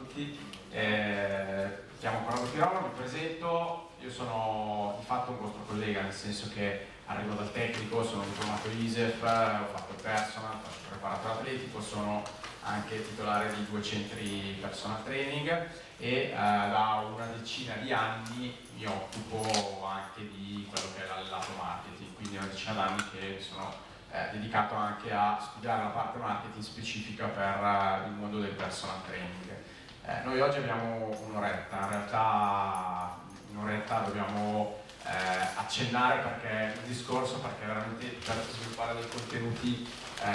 tutti, mi chiamo Corrado Pirola, mi presento, io sono di fatto un vostro collega, nel senso che arrivo dal tecnico, sono diplomato ISEF, ho fatto il personal, faccio il preparatore atletico, sono anche titolare di 2 centri personal training e da una decina di anni mi occupo anche di quello che è il lato marketing, quindi una decina d'anni che sono dedicato anche a studiare la parte marketing specifica per il mondo del personal training. Noi oggi abbiamo un'oretta, in realtà un'oretta dobbiamo accennare perché il discorso, perché veramente per sviluppare dei contenuti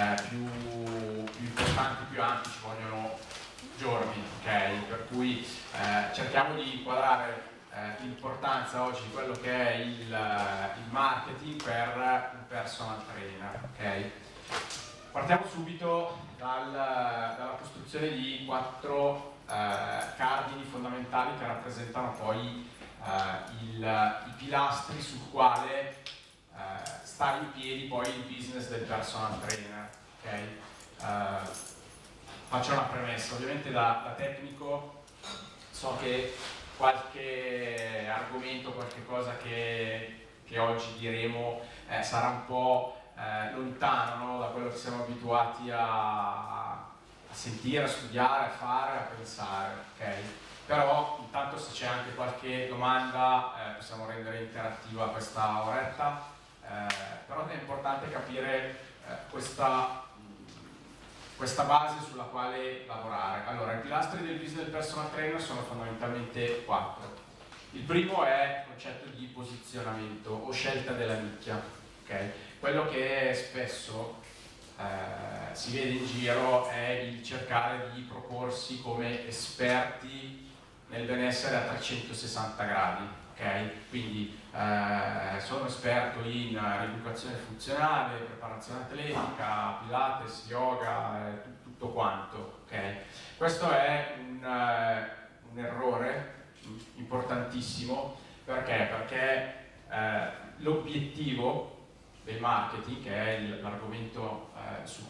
più importanti, più ampi ci vogliono giorni, ok? Per cui cerchiamo di inquadrare l'importanza oggi di quello che è il marketing per un personal trainer, ok? Partiamo subito dalla costruzione di 4 cardini fondamentali che rappresentano poi i pilastri sul quale sta in piedi poi il business del personal trainer, ok? Faccio una premessa, ovviamente da tecnico so che qualche argomento, qualche cosa che oggi diremo sarà un po' lontano, no, da quello che siamo abituati a sentire, a studiare, a fare, a pensare, ok? Però intanto se c'è anche qualche domanda possiamo rendere interattiva questa oretta, però è importante capire questa base sulla quale lavorare. Allora, i pilastri del business del personal trainer sono fondamentalmente 4. Il primo è il concetto di posizionamento o scelta della nicchia, okay? Quello che spesso si vede in giro è il cercare di proporsi come esperti nel benessere a 360 gradi, ok? Quindi sono esperto in rieducazione funzionale, preparazione atletica, pilates, yoga, tutto quanto, ok? Questo è un errore importantissimo, perché? Perché l'obiettivo del marketing, che è l'argomento del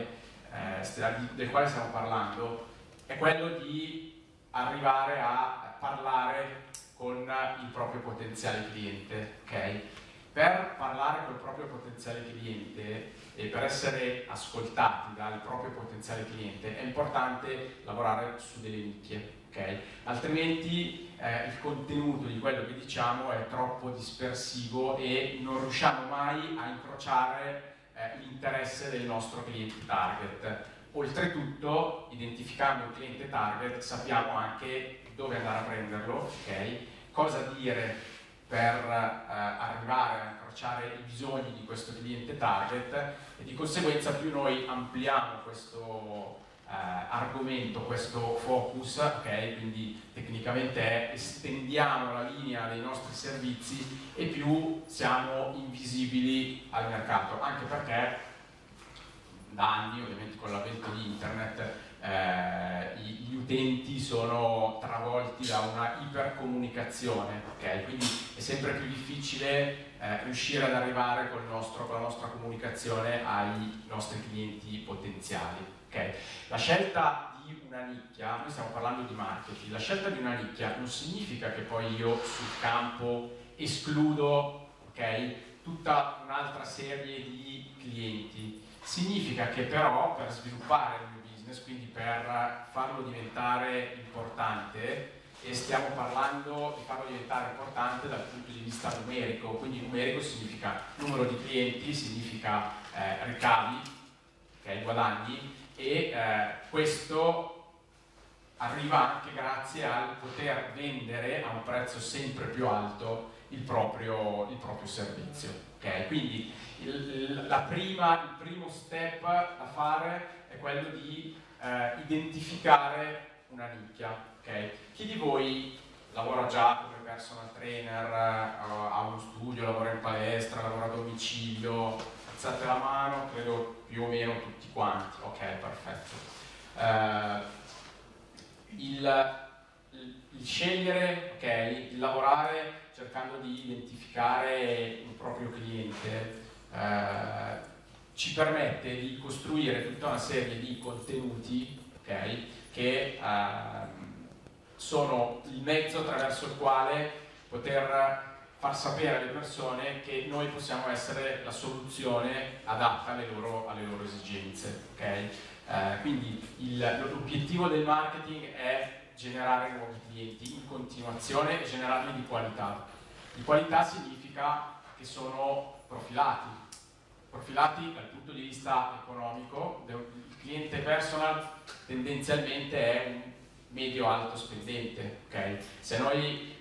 quale stiamo parlando, è quello di arrivare a parlare con il proprio potenziale cliente, ok? Per parlare col proprio potenziale cliente e per essere ascoltati dal proprio potenziale cliente è importante lavorare su delle nicchie, ok? Altrimenti il contenuto di quello che diciamo è troppo dispersivo e non riusciamo mai a incrociare l'interesse del nostro cliente target. Oltretutto, identificando il cliente target, sappiamo anche dove andare a prenderlo, ok? Cosa dire per arrivare a incrociare i bisogni di questo cliente target, e di conseguenza più noi ampliamo questo argomento, questo focus, ok? Quindi tecnicamente estendiamo la linea dei nostri servizi e più siamo invisibili al mercato, anche perché da anni, ovviamente con l'avvento di internet, gli utenti sono travolti da una ipercomunicazione, okay? Quindi è sempre più difficile riuscire ad arrivare con la nostra comunicazione ai nostri clienti potenziali, okay? La scelta di una nicchia, noi stiamo parlando di marketing, la scelta di una nicchia non significa che poi io sul campo escludo, okay, tutta un'altra serie di clienti. Significa che però per sviluppare il mio business, quindi per farlo diventare importante, e stiamo parlando di farlo diventare importante dal punto di vista numerico, quindi numerico significa numero di clienti, significa ricavi, okay, guadagni, e questo arriva anche grazie al poter vendere a un prezzo sempre più alto il proprio servizio, okay? Quindi il primo step da fare è quello di identificare una nicchia, okay? Chi di voi lavora già come personal trainer, ha uno studio, lavora in palestra, lavora a domicilio? Alzate la mano, credo più o meno tutti quanti, ok, perfetto. Il scegliere, ok, il lavorare cercando di identificare un proprio cliente ci permette di costruire tutta una serie di contenuti, okay, che sono il mezzo attraverso il quale poter far sapere alle persone che noi possiamo essere la soluzione adatta alle loro esigenze. Okay? Quindi l'obiettivo del marketing è generare nuovi clienti in continuazione e generarli di qualità. Di qualità significa che sono profilati dal punto di vista economico. Il cliente personal tendenzialmente è un medio-alto spendente. Okay? Se noi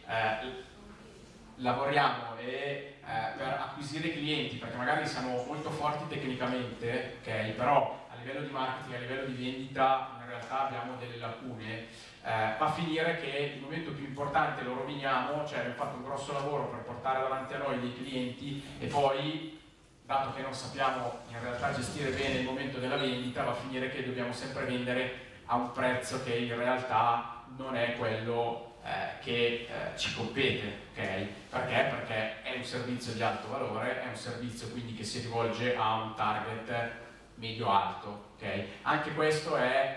lavoriamo per acquisire clienti, perché magari siamo molto forti tecnicamente, okay, però a livello di marketing, a livello di vendita in realtà abbiamo delle lacune, va a finire che il momento più importante lo roviniamo, cioè abbiamo fatto un grosso lavoro per portare davanti a noi dei clienti e poi, dato che non sappiamo in realtà gestire bene il momento della vendita, va a finire che dobbiamo sempre vendere a un prezzo che in realtà non è quello che ci compete, okay? Perché? Perché è un servizio di alto valore, è un servizio quindi che si rivolge a un target medio-alto, okay? Anche questo è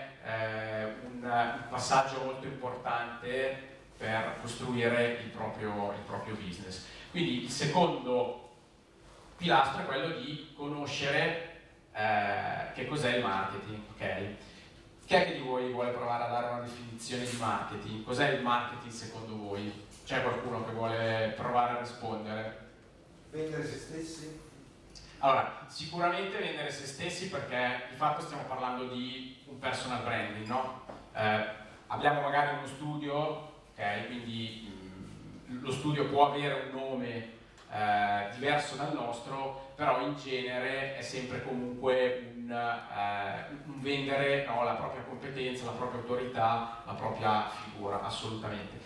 un passaggio molto importante per costruire il proprio business. Quindi il secondo pilastro è quello di conoscere che cos'è il marketing, okay? Chi è che di voi vuole provare a dare una definizione di marketing? Cos'è il marketing secondo voi? C'è qualcuno che vuole provare a rispondere? Vendere se stessi? Allora, sicuramente vendere se stessi, perché di fatto stiamo parlando di un personal branding, no? Abbiamo magari uno studio, ok? Quindi lo studio può avere un nome diverso dal nostro, però in genere è sempre comunque un vendere, no, la propria competenza, la propria autorità, la propria figura, assolutamente.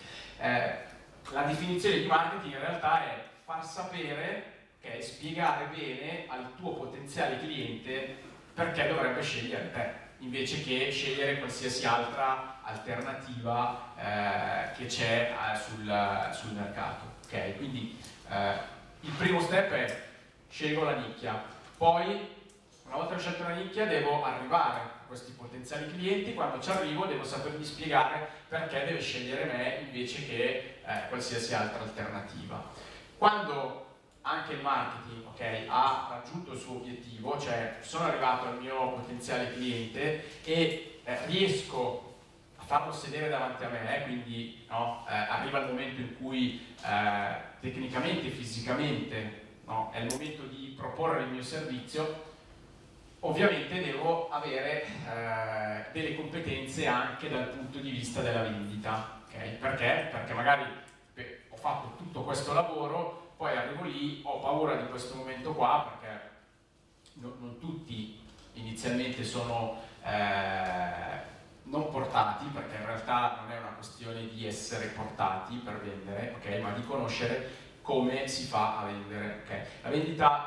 La definizione di marketing in realtà è far sapere, okay, spiegare bene al tuo potenziale cliente perché dovrebbe scegliere te, invece che scegliere qualsiasi altra alternativa che c'è sul mercato. Okay? Quindi il primo step è scelgo la nicchia, poi una volta che ho scelto la nicchia devo arrivare a questi potenziali clienti, quando ci arrivo devo sapergli spiegare perché deve scegliere me invece che qualsiasi altra alternativa. Quando anche il marketing, okay, ha raggiunto il suo obiettivo, cioè sono arrivato al mio potenziale cliente e riesco a farlo sedere davanti a me, quindi no, arriva il momento in cui tecnicamente e fisicamente, no, è il momento di proporre il mio servizio, ovviamente devo avere delle competenze anche dal punto di vista della vendita. Okay? Perché? Perché magari ho fatto tutto questo lavoro, poi arrivo lì, ho paura di questo momento qua, perché non tutti inizialmente sono non portati, perché in realtà non è una questione di essere portati per vendere, okay? Ma di conoscere come si fa a vendere. Okay? La vendita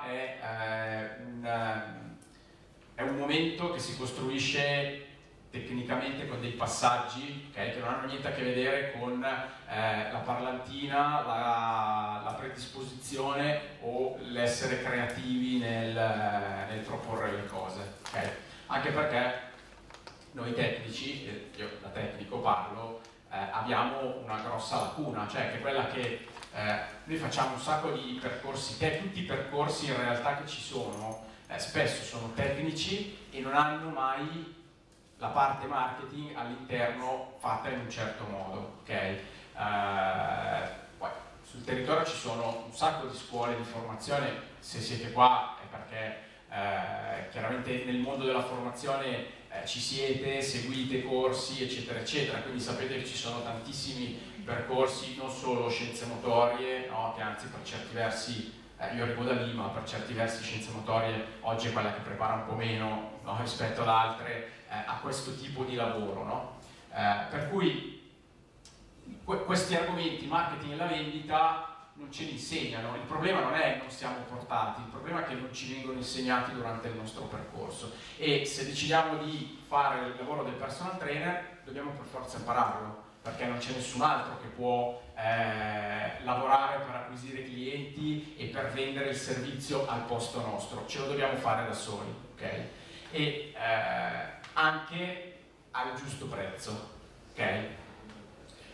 è un momento che si costruisce tecnicamente con dei passaggi, okay, che non hanno niente a che vedere con la parlantina, la predisposizione o l'essere creativi nel proporre le cose. Okay? Anche perché noi tecnici, io da tecnico parlo, abbiamo una grossa lacuna, cioè che è quella che noi facciamo un sacco di percorsi, tutti i percorsi in realtà che ci sono spesso sono tecnici e non hanno mai la parte marketing all'interno fatta in un certo modo, ok? Poi sul territorio ci sono un sacco di scuole di formazione, se siete qua è perché chiaramente nel mondo della formazione ci siete, seguite corsi eccetera eccetera, quindi sapete che ci sono tantissimi percorsi, non solo scienze motorie, no? Che anzi per certi versi io arrivo da lì, ma per certi versi scienze motorie oggi è quella che prepara un po' meno, no? Rispetto ad altre a questo tipo di lavoro, no? Per cui questi argomenti, marketing e la vendita, non ce li insegnano. Il problema non è che non siamo portati, il problema è che non ci vengono insegnati durante il nostro percorso, e se decidiamo di fare il lavoro del personal trainer dobbiamo per forza impararlo, perché non c'è nessun altro che può lavorare per acquisire clienti e per vendere il servizio al posto nostro, ce lo dobbiamo fare da soli, ok? E anche al giusto prezzo, ok?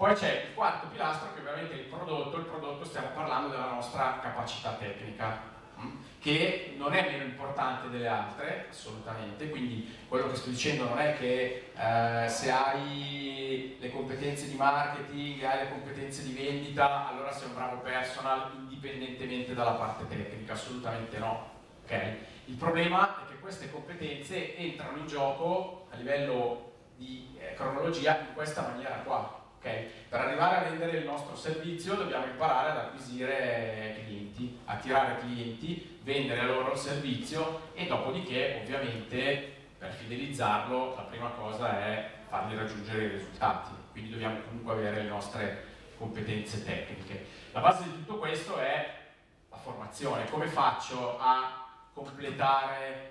Poi c'è il quarto pilastro, che ovviamente è il prodotto stiamo parlando della nostra capacità tecnica, che non è meno importante delle altre, assolutamente. Quindi quello che sto dicendo non è che se hai le competenze di marketing, hai le competenze di vendita, allora sei un bravo personal indipendentemente dalla parte tecnica, assolutamente no. Okay? Il problema è che queste competenze entrano in gioco a livello di cronologia in questa maniera qua. Okay? Per arrivare a vendere il nostro servizio dobbiamo imparare ad acquisire clienti, attirare clienti, vendere loro il servizio e dopodiché ovviamente per fidelizzarlo la prima cosa è fargli raggiungere i risultati, quindi dobbiamo comunque avere le nostre competenze tecniche. La base di tutto questo è la formazione. Come faccio a completare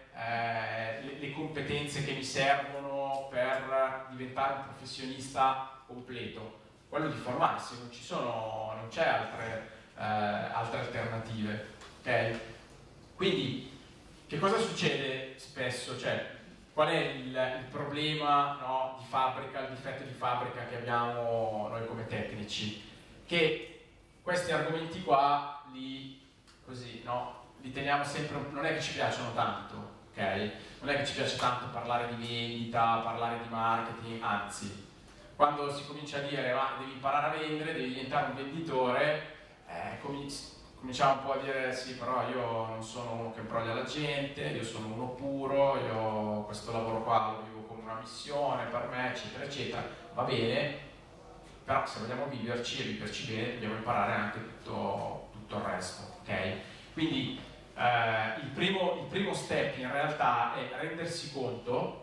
le competenze che mi servono per diventare un professionista completo? Quello di formarsi, non c'è altre alternative. Okay? Quindi che cosa succede spesso? Cioè, qual è il problema, no, di fabbrica, il difetto di fabbrica che abbiamo noi come tecnici? Che questi argomenti qua li teniamo sempre, non è che ci piacciono tanto, ok? Non è che ci piace tanto parlare di vendita, parlare di marketing, anzi, quando si comincia a dire ma devi imparare a vendere, devi diventare un venditore, cominciamo un po' a dire sì, però io non sono uno che imbroglia la gente, io sono uno puro, io questo lavoro qua lo vivo come una missione per me, eccetera, eccetera. Va bene, però se vogliamo viverci e viverci bene dobbiamo imparare anche tutto il resto, ok? Quindi il primo step in realtà è rendersi conto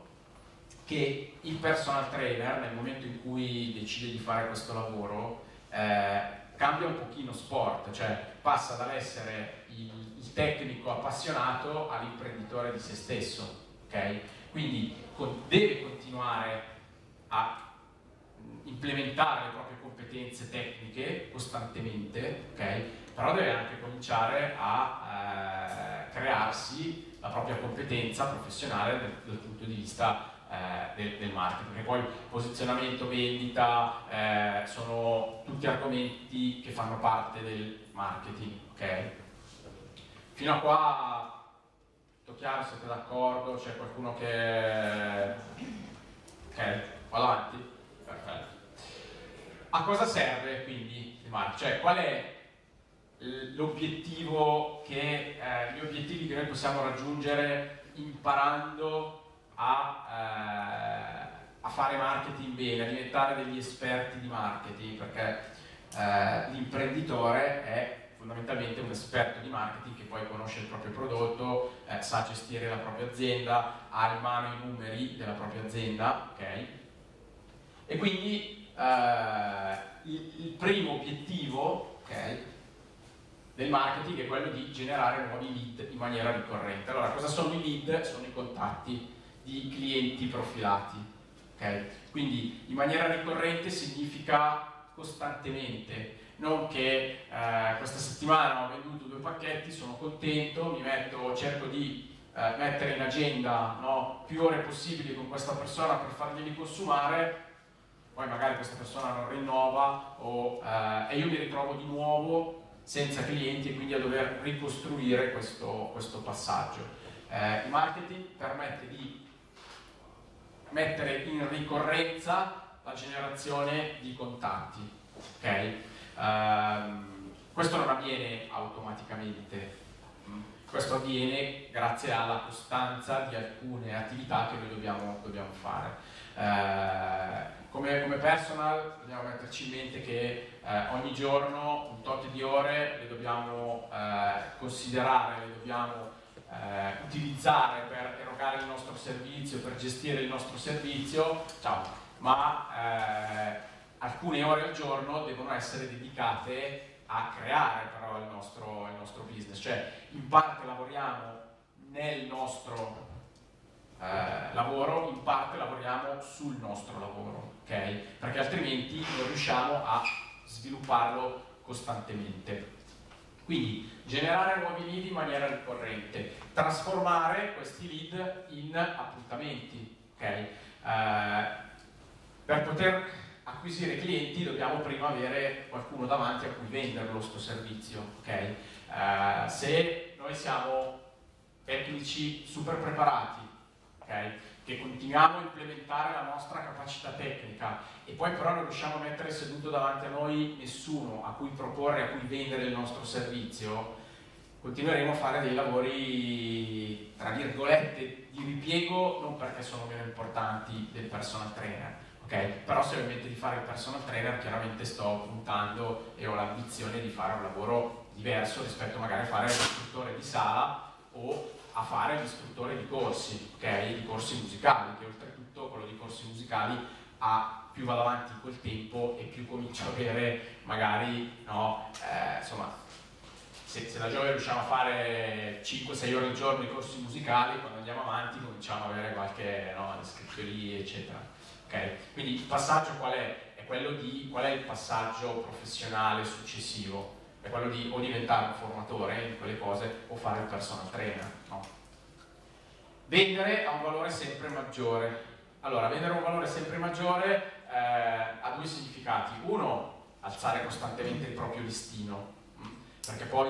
che il personal trainer, nel momento in cui decide di fare questo lavoro, cambia un pochino sport, cioè passa dall'essere il tecnico appassionato all'imprenditore di se stesso, ok? Quindi deve continuare a implementare le proprie competenze tecniche costantemente, ok? Però deve anche cominciare a crearsi la propria competenza professionale dal punto di vista del marketing, perché poi posizionamento, vendita sono tutti argomenti che fanno parte del marketing, ok? Fino a qua tutto chiaro, siete d'accordo? C'è qualcuno che... ok, va avanti? Perfetto. A cosa serve quindi il marketing? Cioè qual è l'obiettivo gli obiettivi che noi possiamo raggiungere imparando a fare marketing bene, a diventare degli esperti di marketing, perché l'imprenditore è fondamentalmente un esperto di marketing che poi conosce il proprio prodotto, sa gestire la propria azienda, ha in mano i numeri della propria azienda, ok? E quindi il primo obiettivo, ok, del marketing è quello di generare nuovi lead in maniera ricorrente. Allora, cosa sono i lead? Sono i contatti di clienti profilati, ok? Quindi in maniera ricorrente significa costantemente, non che questa settimana ho venduto 2 pacchetti, sono contento, cerco di mettere in agenda, no, più ore possibili con questa persona per farglieli consumare, poi magari questa persona non rinnova e io mi ritrovo di nuovo senza clienti e quindi a dover ricostruire questo passaggio. Il marketing permette di mettere in ricorrenza la generazione di contatti, ok? Questo non avviene automaticamente, questo avviene grazie alla costanza di alcune attività che noi dobbiamo fare. Come personal dobbiamo metterci in mente che ogni giorno un tot di ore le dobbiamo considerare, le dobbiamo utilizzare per erogare il nostro servizio, per gestire il nostro servizio, ma alcune ore al giorno devono essere dedicate a creare però il nostro business, cioè in parte lavoriamo nel nostro lavoro, in parte lavoriamo sul nostro lavoro, ok? Perché altrimenti non riusciamo a svilupparlo costantemente. Quindi generare nuovi lead in maniera ricorrente, trasformare questi lead in appuntamenti, ok? Per poter acquisire clienti dobbiamo prima avere qualcuno davanti a cui venderlo sto servizio, ok? Se noi siamo tecnici super preparati, ok? Che continuiamo a implementare la nostra capacità tecnica e poi però non riusciamo a mettere seduto davanti a noi nessuno a cui proporre, a cui vendere il nostro servizio, continueremo a fare dei lavori, tra virgolette, di ripiego, non perché sono meno importanti del personal trainer, ok? Però se ho in mente di fare il personal trainer, chiaramente sto puntando e ho l'ambizione di fare un lavoro diverso rispetto magari a fare l'istruttore di sala o a fare l'istruttore di corsi, ok? Di corsi musicali, che oltretutto quello di corsi musicali più vado avanti col tempo e più comincio a avere magari, no, insomma, se da giovane riusciamo a fare 5-6 ore al giorno di corsi musicali, quando andiamo avanti cominciamo a avere qualche, no, iscrizioni, eccetera. Okay? Quindi il passaggio qual è? È quello di qual è il passaggio professionale successivo? È quello di o diventare un formatore in quelle cose o fare il personal trainer. No? Vendere ha un valore sempre maggiore. Allora, vendere ha un valore sempre maggiore ha due significati. Uno, alzare costantemente il proprio listino, perché poi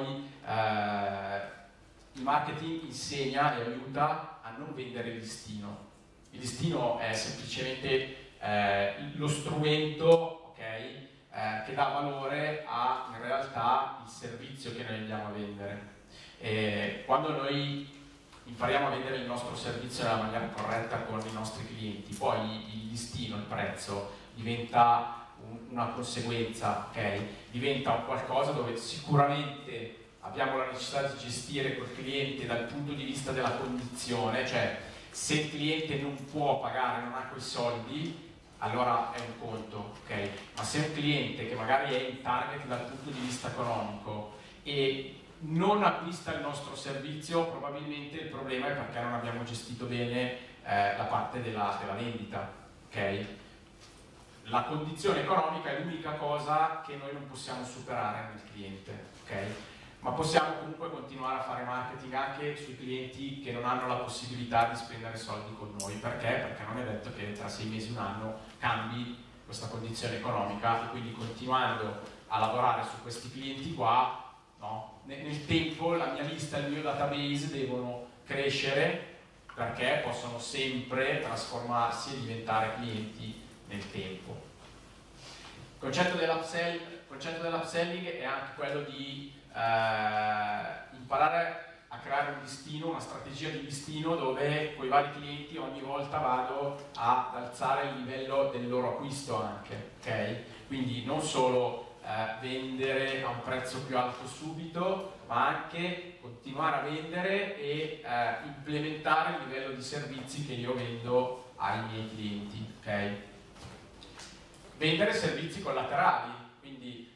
il marketing insegna e aiuta a non vendere il listino. Il listino è semplicemente lo strumento, okay, che dà valore a in realtà il servizio che noi andiamo a vendere. E quando noi impariamo a vendere il nostro servizio nella maniera corretta con i nostri clienti, poi il listino, il prezzo, diventa una conseguenza, ok? Diventa un qualcosa dove sicuramente abbiamo la necessità di gestire col cliente dal punto di vista della condizione, cioè se il cliente non può pagare, non ha quei soldi, allora è un conto, ok? Ma se un cliente che magari è in target dal punto di vista economico e non acquista il nostro servizio, probabilmente il problema è perché non abbiamo gestito bene la parte della vendita, ok? La condizione economica è l'unica cosa che noi non possiamo superare nel cliente, ok? Ma possiamo comunque continuare a fare marketing anche sui clienti che non hanno la possibilità di spendere soldi con noi. Perché? Perché non è detto che tra 6 mesi, un anno cambi questa condizione economica e quindi continuando a lavorare su questi clienti qua, no? Nel tempo la mia lista, il mio database devono crescere perché possono sempre trasformarsi e diventare clienti nel tempo. Il concetto dell'upselling è anche quello di imparare a creare un listino, una strategia di listino dove con i vari clienti ogni volta vado ad alzare il livello del loro acquisto anche, ok? Quindi non solo vendere a un prezzo più alto subito, ma anche continuare a vendere e implementare il livello di servizi che io vendo ai miei clienti, ok? Vendere servizi collaterali, quindi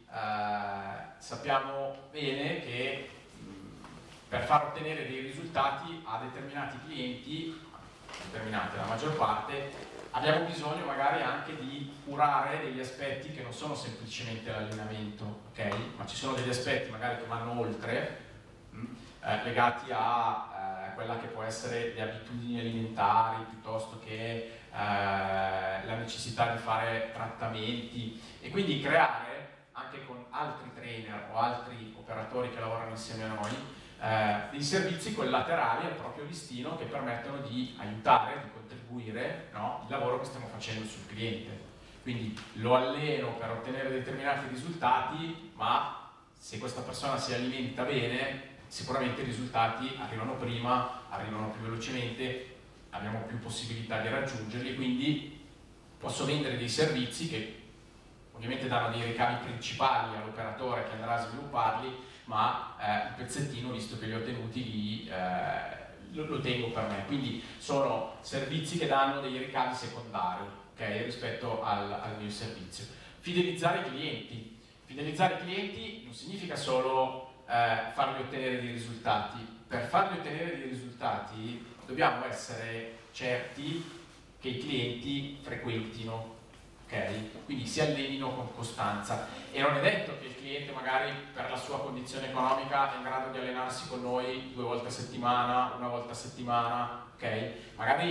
sappiamo bene che per far ottenere dei risultati a determinati clienti, la maggior parte, abbiamo bisogno magari anche di curare degli aspetti che non sono semplicemente l'allenamento, ok? Ma ci sono degli aspetti magari che vanno oltre, legati a quella che può essere le abitudini alimentari, piuttosto che la necessità di fare trattamenti, e quindi creare anche con altri trainer o altri operatori che lavorano insieme a noi dei servizi collaterali al proprio listino che permettono di aiutare, di contribuire, no, il lavoro che stiamo facendo sul cliente. Quindi lo alleno per ottenere determinati risultati, ma se questa persona si alimenta bene, sicuramente i risultati arrivano prima, arrivano più velocemente, abbiamo più possibilità di raggiungerli, quindi posso vendere dei servizi che ovviamente danno dei ricavi principali all'operatore che andrà a svilupparli, ma il pezzettino, visto che li ho tenuti lì, lo tengo per me. Quindi sono servizi che danno dei ricavi secondari, okay, rispetto al mio servizio. Fidelizzare i clienti. Fidelizzare i clienti non significa solo farli ottenere dei risultati. Per farli ottenere dei risultati dobbiamo essere certi che i clienti frequentino, ok? Quindi si allenino con costanza, e non è detto che il cliente magari per la sua condizione economica è in grado di allenarsi con noi 2 volte a settimana, 1 volta a settimana, ok? Magari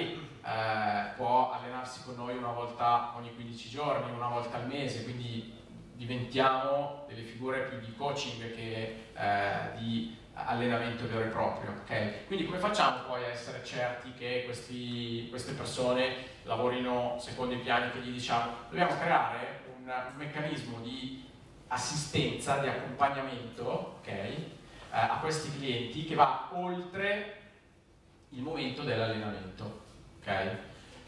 può allenarsi con noi una volta ogni 15 giorni, una volta al mese, quindi diventiamo delle figure più di coaching che di allenamento vero e proprio. Okay? Quindi come facciamo poi a essere certi che queste persone lavorino secondo i piani che gli diciamo? Dobbiamo creare un meccanismo di assistenza, di accompagnamento, okay, a questi clienti che va oltre il momento dell'allenamento. Okay?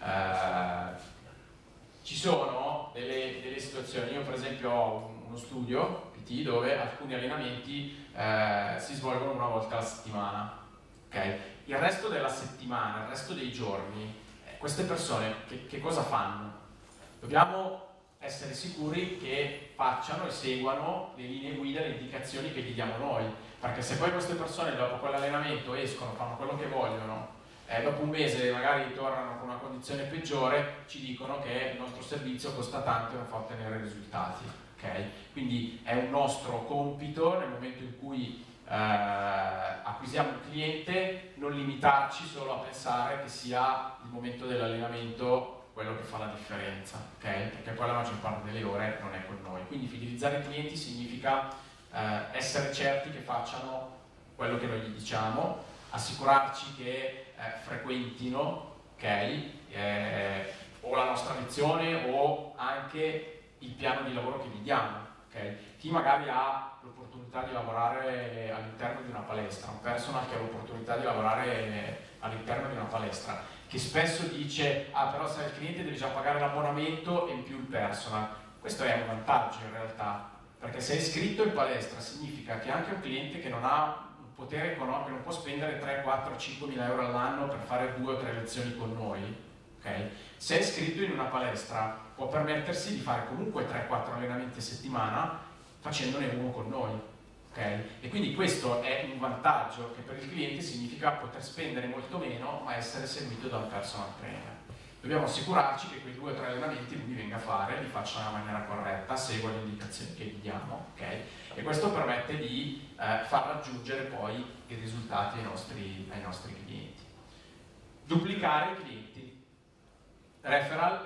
Ci sono delle situazioni, io per esempio ho uno studio PT dove alcuni allenamenti si svolgono una volta alla settimana. Okay? Il resto della settimana, il resto dei giorni, queste persone che cosa fanno? Dobbiamo essere sicuri che facciano e seguano le linee guida, le indicazioni che gli diamo noi, perché se poi queste persone dopo quell'allenamento escono, fanno quello che vogliono, dopo un mese magari tornano con una condizione peggiore, ci dicono che il nostro servizio costa tanto e non fa ottenere risultati. Okay? Quindi è un nostro compito nel momento in cui acquisiamo un cliente non limitarci solo a pensare che sia il momento dell'allenamento quello che fa la differenza, okay? Perché poi la maggior parte delle ore non è con noi. Quindi fidelizzare i clienti significa essere certi che facciano quello che noi gli diciamo, assicurarci che frequentino, okay? O la nostra lezione o anche il piano di lavoro che gli diamo. Okay? Chi magari ha l'opportunità di lavorare all'interno di una palestra, un personal che ha l'opportunità di lavorare all'interno di una palestra, che spesso dice però se il cliente deve già pagare l'abbonamento e in più il personal. Questo è un vantaggio in realtà, perché se è iscritto in palestra significa che anche un cliente che non ha un potere economico, non può spendere 3, 4, 5 mila euro all'anno per fare 2 o 3 lezioni con noi, okay? Se è iscritto in una palestra può permettersi di fare comunque 3-4 allenamenti a settimana facendone uno con noi. Okay? E quindi questo è un vantaggio che per il cliente significa poter spendere molto meno ma essere seguito da un personal trainer. Dobbiamo assicurarci che quei 2 o 3 allenamenti lui venga a fare, li faccia nella maniera corretta, segua le indicazioni che gli diamo, okay? E questo permette di far raggiungere poi i risultati ai nostri clienti. Duplicare i clienti. Referral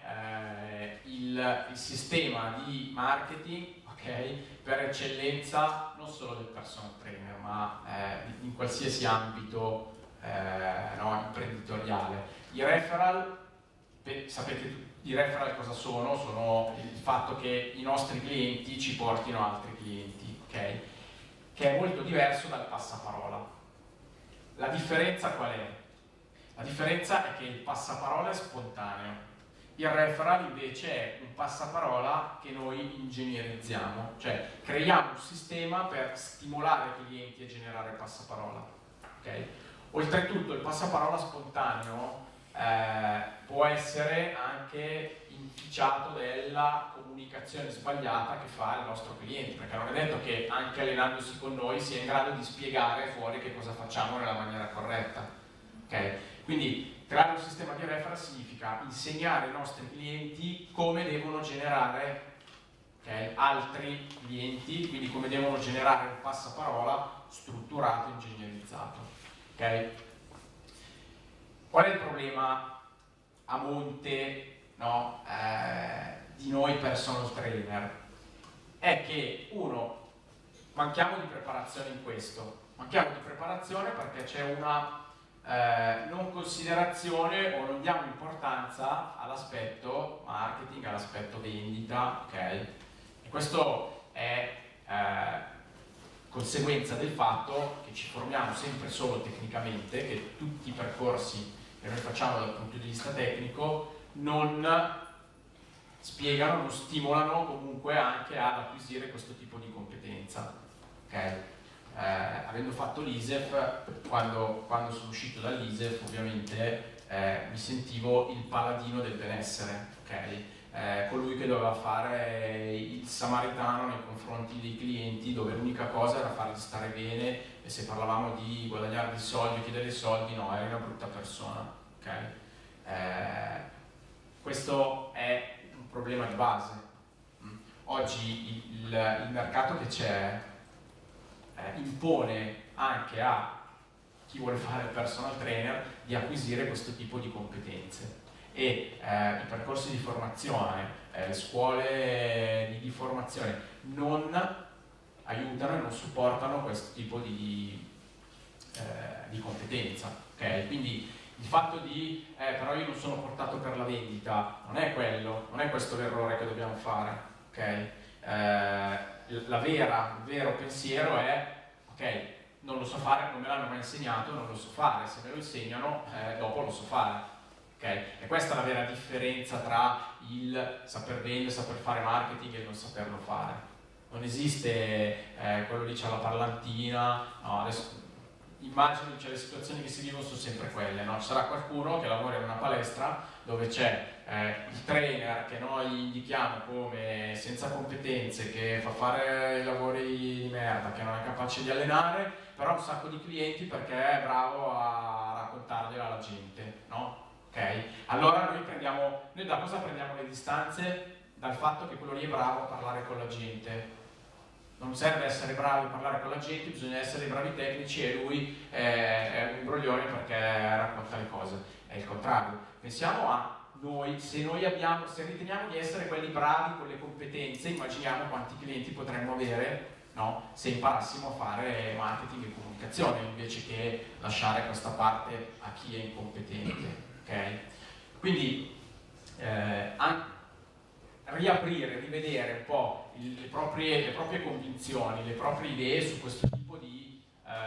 è il sistema di marketing, okay, per eccellenza non solo del personal trainer ma in qualsiasi ambito imprenditoriale. I referral, sapete i referral cosa sono? Sono il fatto che i nostri clienti ci portino altri clienti, okay? Che è molto diverso dal passaparola. La differenza qual è? La differenza è che il passaparola è spontaneo. Il referral invece è un passaparola che noi ingegnerizziamo, cioè creiamo un sistema per stimolare i clienti a generare passaparola. Okay? Oltretutto il passaparola spontaneo può essere anche inficiato della comunicazione sbagliata che fa il nostro cliente, perché non è detto che anche allenandosi con noi sia in grado di spiegare fuori che cosa facciamo nella maniera corretta. Okay? Quindi creare un sistema di referral significa insegnare ai nostri clienti come devono generare, okay, altri clienti, quindi come devono generare un passaparola strutturato e ingegnerizzato. Okay? Qual è il problema a monte, no, di noi personal trainer? È che manchiamo di preparazione in questo. Manchiamo di preparazione perché c'è una non considerazione o non diamo importanza all'aspetto marketing, all'aspetto vendita, ok? E questo è conseguenza del fatto che ci formiamo sempre solo tecnicamente, che tutti i percorsi che noi facciamo dal punto di vista tecnico non spiegano, non stimolano comunque anche ad acquisire questo tipo di competenza, ok? Avendo fatto l'ISEF, quando sono uscito dall'ISEF ovviamente mi sentivo il paladino del benessere, okay? Colui che doveva fare il samaritano nei confronti dei clienti, dove l'unica cosa era farli stare bene, e se parlavamo di guadagnare dei soldi, chiedere dei soldi, no, eri una brutta persona, okay? Questo è un problema di base. Oggi il mercato che c'è impone anche a chi vuole fare il personal trainer di acquisire questo tipo di competenze. E i percorsi di formazione, le scuole di formazione non aiutano e non supportano questo tipo di competenza, ok? Quindi il fatto di però io non sono portato per la vendita, non è quello, non è questo l'errore che dobbiamo fare, ok? Il vero pensiero è, ok, non lo so fare, non me l'hanno mai insegnato, non lo so fare, se me lo insegnano dopo lo so fare. Okay? E questa è la vera differenza tra il saper vendere, saper fare marketing e il non saperlo fare. Non esiste quello lì c'ha la parlantina, no, adesso immagino che le situazioni che si vivono sono sempre quelle, no? Ci sarà qualcuno che lavora in una palestra dove c'è il trainer che noi indichiamo come senza competenze, che fa fare i lavori di merda, che non è capace di allenare, però ha un sacco di clienti perché è bravo a raccontargliela alla gente, no? Okay? Allora noi da cosa prendiamo le distanze? Dal fatto che quello lì è bravo a parlare con la gente. Non serve essere bravi a parlare con la gente, bisogna essere bravi tecnici e lui è un imbroglione perché racconta le cose. È il contrario. Pensiamo a noi, se riteniamo di essere quelli bravi con le competenze, immaginiamo quanti clienti potremmo avere, no? Se imparassimo a fare marketing e comunicazione invece che lasciare questa parte a chi è incompetente. Okay? Quindi riaprire, rivedere un po' le proprie convinzioni, le proprie idee su questo tipo di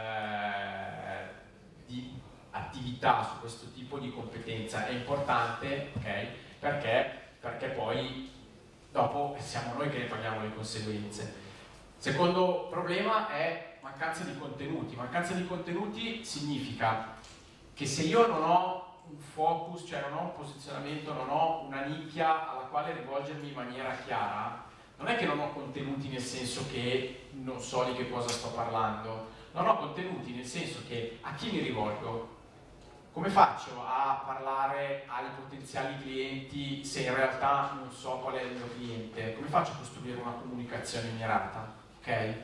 attività, su questo tipo di competenza è importante, okay? Perché poi dopo siamo noi che ne paghiamo le conseguenze. Secondo problema è mancanza di contenuti. Mancanza di contenuti significa che se io non ho un focus, cioè non ho un posizionamento, non ho una nicchia alla quale rivolgermi in maniera chiara, non è che non ho contenuti nel senso che non so di che cosa sto parlando, non ho contenuti nel senso che a chi mi rivolgo? Come faccio a parlare ai potenziali clienti se in realtà non so qual è il mio cliente? Come faccio a costruire una comunicazione mirata? Okay?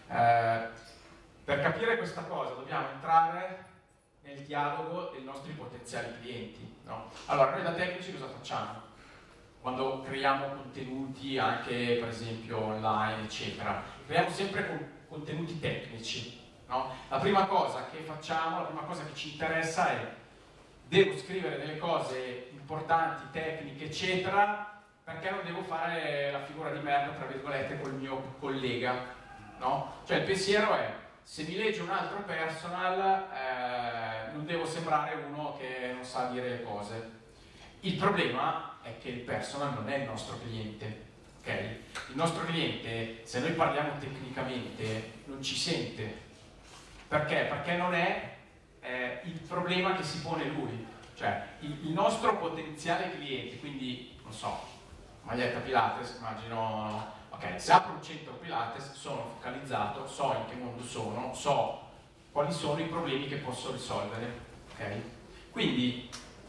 Per capire questa cosa dobbiamo entrare nel dialogo dei nostri potenziali clienti, no? Allora, noi da tecnici cosa facciamo? Quando creiamo contenuti, anche per esempio online, eccetera, creiamo sempre contenuti tecnici, no? La prima cosa che facciamo, la prima cosa che ci interessa è devo scrivere delle cose importanti, tecniche, eccetera, perché non devo fare la figura di merda, tra virgolette, col mio collega, no? Cioè il pensiero è, se mi legge un altro personal non devo sembrare uno che non sa dire le cose. Il problema è che il personal non è il nostro cliente, ok? Il nostro cliente, se noi parliamo tecnicamente, non ci sente. Perché? Perché non è il problema che si pone lui. Cioè, il nostro potenziale cliente, quindi, non so, maglietta Pilates, immagino... Ok, se apro un centro Pilates sono focalizzato, so in che mondo sono, so quali sono i problemi che posso risolvere, ok? Quindi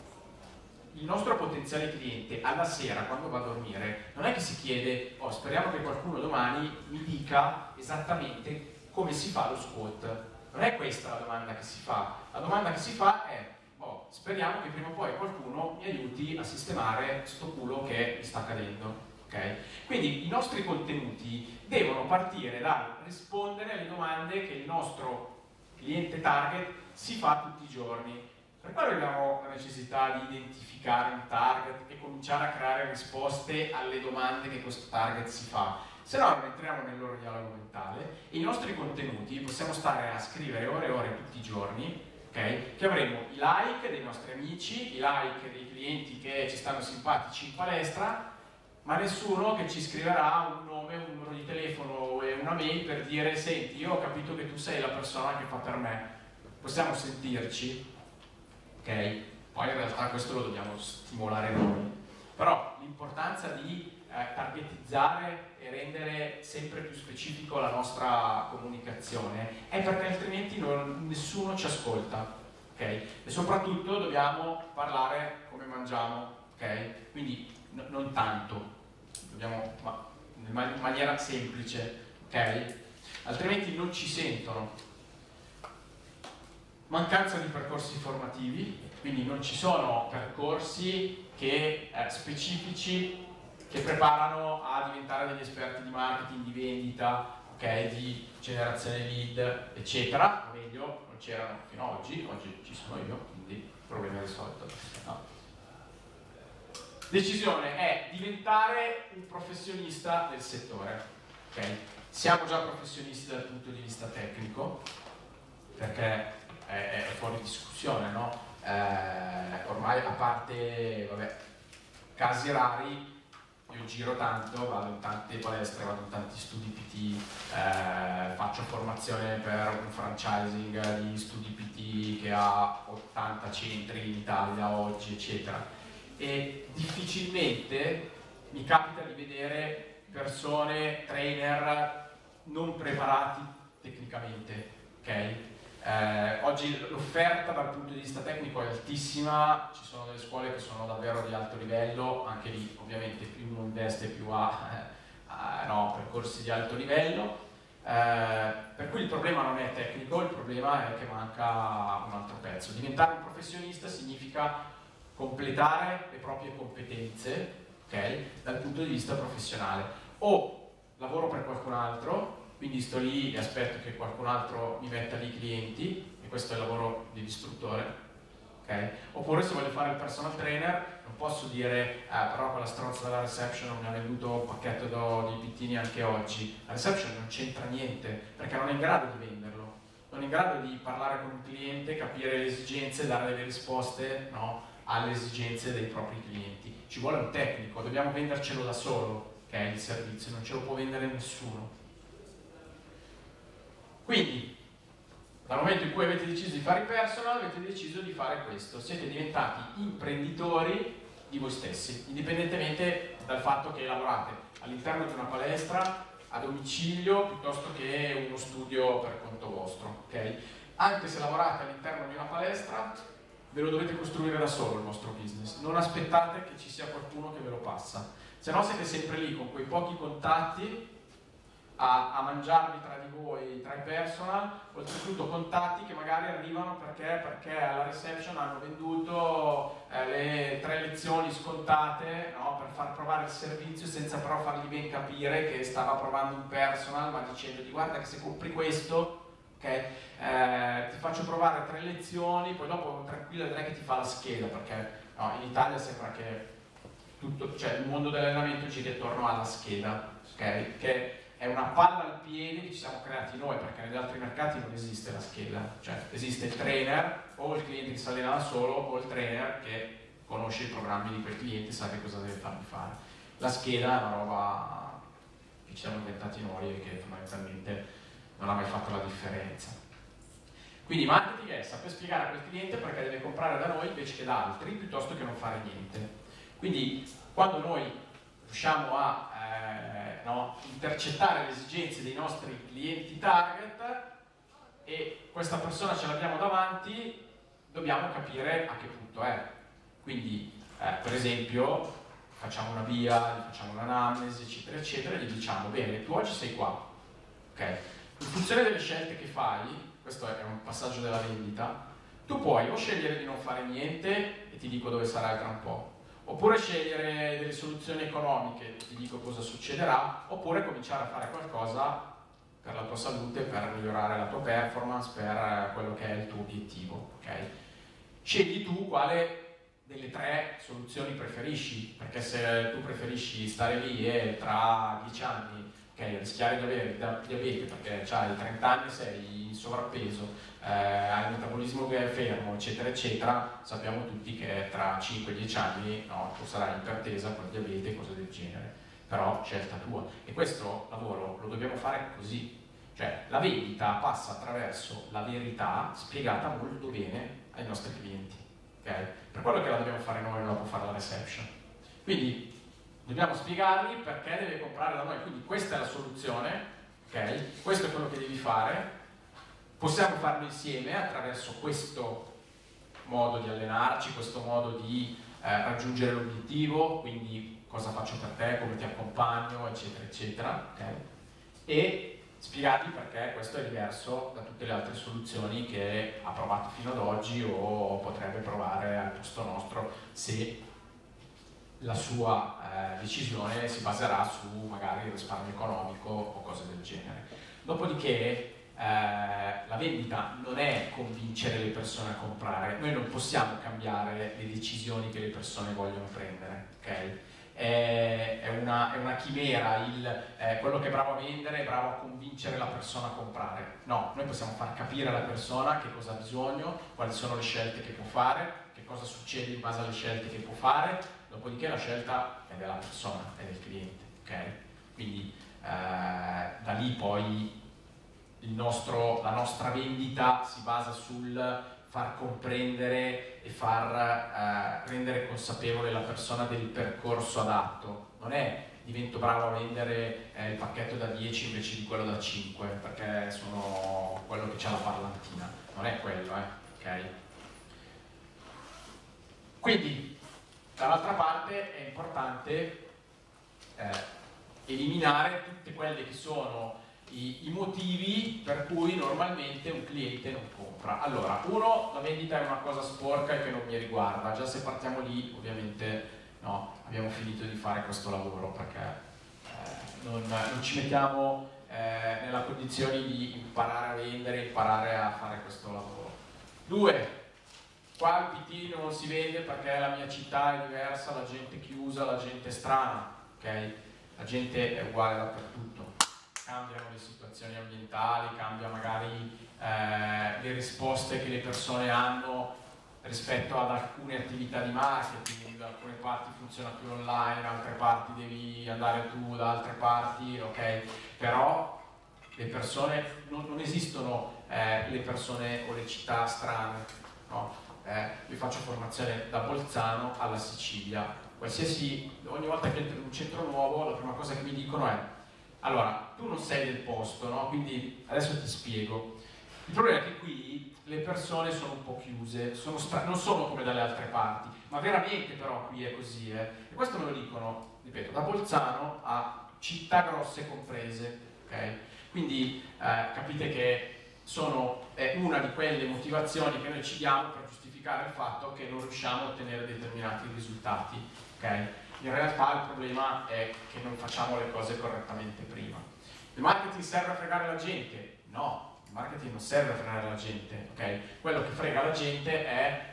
il nostro potenziale cliente alla sera quando va a dormire non è che si chiede oh, speriamo che qualcuno domani mi dica esattamente come si fa lo squat. Non è questa la domanda che si fa. La domanda che si fa è oh, speriamo che prima o poi qualcuno mi aiuti a sistemare sto culo che mi sta cadendo. Okay? Quindi i nostri contenuti devono partire dal rispondere alle domande che il nostro cliente target si fa tutti i giorni. Per quello abbiamo la necessità di identificare un target e cominciare a creare risposte alle domande che questo target si fa. Se no non entriamo nel loro dialogo mentale e i nostri contenuti possiamo stare a scrivere ore e ore tutti i giorni, okay? Che avremo i like dei nostri amici, i like dei clienti che ci stanno simpatici in palestra, ma nessuno che ci scriverà un nome, un numero di telefono e una mail per dire senti, io ho capito che tu sei la persona che fa per me, possiamo sentirci, ok? Poi in realtà questo lo dobbiamo stimolare noi, però l'importanza di targetizzare e rendere sempre più specifico la nostra comunicazione è perché altrimenti nessuno ci ascolta, ok? E soprattutto dobbiamo parlare come mangiamo, ok? Quindi non tanto, dobbiamo, ma in maniera semplice, ok? Altrimenti non ci sentono. mancanza di percorsi formativi, quindi non ci sono percorsi specifici che preparano a diventare degli esperti di marketing, di vendita, di generazione lead, eccetera. O meglio, non c'erano fino ad oggi ci sono io, quindi il problema è risolto. No. Decisione è diventare un professionista del settore. Siamo già professionisti dal punto di vista tecnico, perché è fuori discussione, no? Ormai, a parte casi rari, io giro tanto, vado in tante palestre, vado in tanti studi PT, faccio formazione per un franchising di studi PT che ha 80 centri in Italia oggi, eccetera. E difficilmente mi capita di vedere persone, trainer non preparati tecnicamente, oggi l'offerta dal punto di vista tecnico è altissima, ci sono delle scuole che sono davvero di alto livello, anche lì ovviamente più uno investe più percorsi di alto livello, per cui il problema non è tecnico, il problema è che manca un altro pezzo. Diventare un professionista significa completare le proprie competenze, dal punto di vista professionale. O lavoro per qualcun altro, quindi sto lì e aspetto che qualcun altro mi metta lì i clienti, e questo è il lavoro dell'istruttore, oppure se voglio fare il personal trainer non posso dire però quella stronza della reception non mi ha venduto un pacchetto di PT neanche oggi. La reception non c'entra niente, perché non è in grado di venderlo, non è in grado di parlare con un cliente, capire le esigenze, dare delle risposte, no, alle esigenze dei propri clienti. Ci vuole un tecnico, dobbiamo vendercelo da solo, il servizio, non ce lo può vendere nessuno. Quindi, dal momento in cui avete deciso di fare i personal, avete deciso di fare questo. Siete diventati imprenditori di voi stessi, indipendentemente dal fatto che lavorate all'interno di una palestra, a domicilio, piuttosto che uno studio per conto vostro. Anche se lavorate all'interno di una palestra, ve lo dovete costruire da solo il vostro business. Non aspettate che ci sia qualcuno che ve lo passa. Se no siete sempre lì con quei pochi contatti a mangiarvi tra di voi, tra i personal, oltretutto contatti che magari arrivano perché alla reception hanno venduto le 3 lezioni scontate, no, per far provare il servizio, senza però fargli ben capire che stava provando un personal, ma dicendogli guarda che se compri questo ti faccio provare 3 lezioni, poi dopo tranquillo vedrai che ti fa la scheda, perché no, in Italia sembra che tutto, il mondo dell'allenamento giri attorno alla scheda, che è una palla al piede che ci siamo creati noi, perché negli altri mercati non esiste la scheda, esiste il trainer, o il cliente che si allena da solo, o il trainer che conosce i programmi di quel cliente e sa che cosa deve fargli fare. La scheda è una roba che ci siamo inventati noi e che fondamentalmente non ha mai fatto la differenza. Quindi marketing è saper spiegare a quel cliente perché deve comprare da noi invece che da altri, piuttosto che non fare niente. Quindi quando noi riusciamo a intercettare le esigenze dei nostri clienti target e questa persona ce l'abbiamo davanti, dobbiamo capire a che punto è. Quindi per esempio facciamo una via, facciamo un'anamnesi, eccetera eccetera, e gli diciamo bene, tu oggi sei qua, in funzione delle scelte che fai, questo è un passaggio della vendita, tu puoi o scegliere di non fare niente e ti dico dove sarai tra un po', oppure scegliere delle soluzioni economiche, ti dico cosa succederà, oppure cominciare a fare qualcosa per la tua salute, per migliorare la tua performance, per quello che è il tuo obiettivo. Scegli tu quale delle 3 soluzioni preferisci, perché se tu preferisci stare lì e tra 10 anni rischiare di avere diabete perché hai 30 anni, sei in sovrappeso, hai il metabolismo che è fermo, eccetera eccetera, sappiamo tutti che tra 5-10 anni tu sarai ipertesa con diabete, cose del genere, però scelta tua. E questo lavoro lo dobbiamo fare così, la vendita passa attraverso la verità spiegata molto bene ai nostri clienti, per quello che la dobbiamo fare noi, non la può fare la reception. Quindi dobbiamo spiegargli perché deve comprare da noi, quindi questa è la soluzione, questo è quello che devi fare, possiamo farlo insieme attraverso questo modo di allenarci, questo modo di raggiungere l'obiettivo, quindi cosa faccio per te, come ti accompagno, eccetera eccetera, e spiegargli perché questo è diverso da tutte le altre soluzioni che ha provato fino ad oggi o potrebbe provare al posto nostro, se la sua decisione si baserà su magari il risparmio economico o cose del genere. Dopodiché la vendita non è convincere le persone a comprare, noi non possiamo cambiare le decisioni che le persone vogliono prendere, ok? È una chimera, quello che è bravo a vendere è bravo a convincere la persona a comprare. No, noi possiamo far capire alla persona che cosa ha bisogno, quali sono le scelte che può fare, che cosa succede in base alle scelte che può fare, dopodiché la scelta è della persona, è del cliente, ok? Quindi da lì poi la nostra vendita si basa sul far comprendere e far rendere consapevole la persona del percorso adatto. Non è divento bravo a vendere il pacchetto da 10 invece di quello da 5 perché sono quello che c'ha la parlantina, non è quello, ok? Quindi dall'altra parte è importante eliminare tutte quelle che sono i motivi per cui normalmente un cliente non compra. Allora, uno, la vendita è una cosa sporca e che non mi riguarda. Già se partiamo lì, ovviamente no, abbiamo finito di fare questo lavoro perché non ci mettiamo nella condizione di imparare a vendere, imparare a fare questo lavoro. Due, qua il PT non si vende perché la mia città è diversa, la gente è chiusa, la gente è strana, ok? La gente è uguale dappertutto. Cambiano le situazioni ambientali, cambia magari le risposte che le persone hanno rispetto ad alcune attività di marketing, da alcune parti funziona più online, da altre parti devi andare tu, da altre parti, ok? Però le persone, non esistono le persone o le città strane, no? Io faccio formazione da Bolzano alla Sicilia, ogni volta che entro in un centro nuovo la prima cosa che mi dicono è: allora, tu non sei del posto, no? Quindi adesso ti spiego. Il problema è che qui le persone sono un po' chiuse, non sono come dalle altre parti, ma veramente però qui è così, E questo me lo dicono, ripeto, da Bolzano a città grosse comprese, ok? Quindi capite che è una di quelle motivazioni che noi ci diamo per giustificare il fatto che non riusciamo a ottenere determinati risultati, ok? In realtà il problema è che non facciamo le cose correttamente prima. Il marketing serve a fregare la gente? No, il marketing non serve a fregare la gente, ok? Quello che frega la gente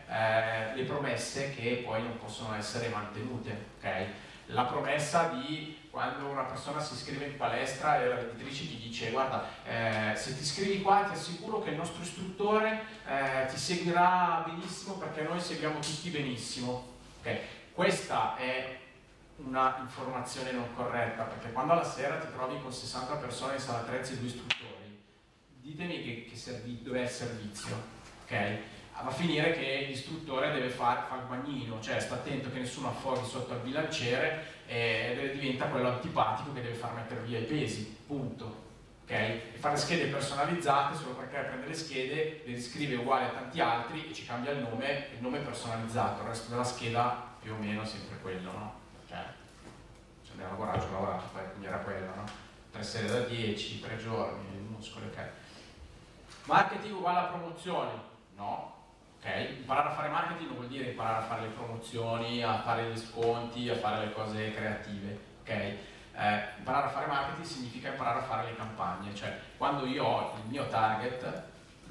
è le promesse che poi non possono essere mantenute, ok? La promessa di quando una persona si iscrive in palestra e la venditrice ti dice: guarda, se ti iscrivi qua ti assicuro che il nostro istruttore ti seguirà benissimo perché noi seguiamo tutti benissimo, ok? Questa è una informazione non corretta, perché quando alla sera ti trovi con 60 persone in sala attrezzi e 2 istruttori, ditemi dov'è il servizio, ok? Va a finire che l'istruttore deve fare il bagnino, cioè sta attento che nessuno affoghi sotto al bilanciere e diventa quello antipatico che deve far mettere via i pesi, punto. Okay? E fare schede personalizzate solo perché prende le schede, le riscrive uguali a tanti altri e ci cambia il nome personalizzato, il resto della scheda più o meno sempre quello, no? Cioè, se andiamo a lavorare, ci ho lavorato, quindi era quello, no? 3 serie da 10, 3 giorni, muscoli, ok. Marketing uguale a promozioni? No. Ok? Imparare a fare marketing non vuol dire imparare a fare le promozioni, a fare gli sconti, a fare le cose creative, ok? Imparare a fare marketing significa imparare a fare le campagne, cioè quando io ho il mio target,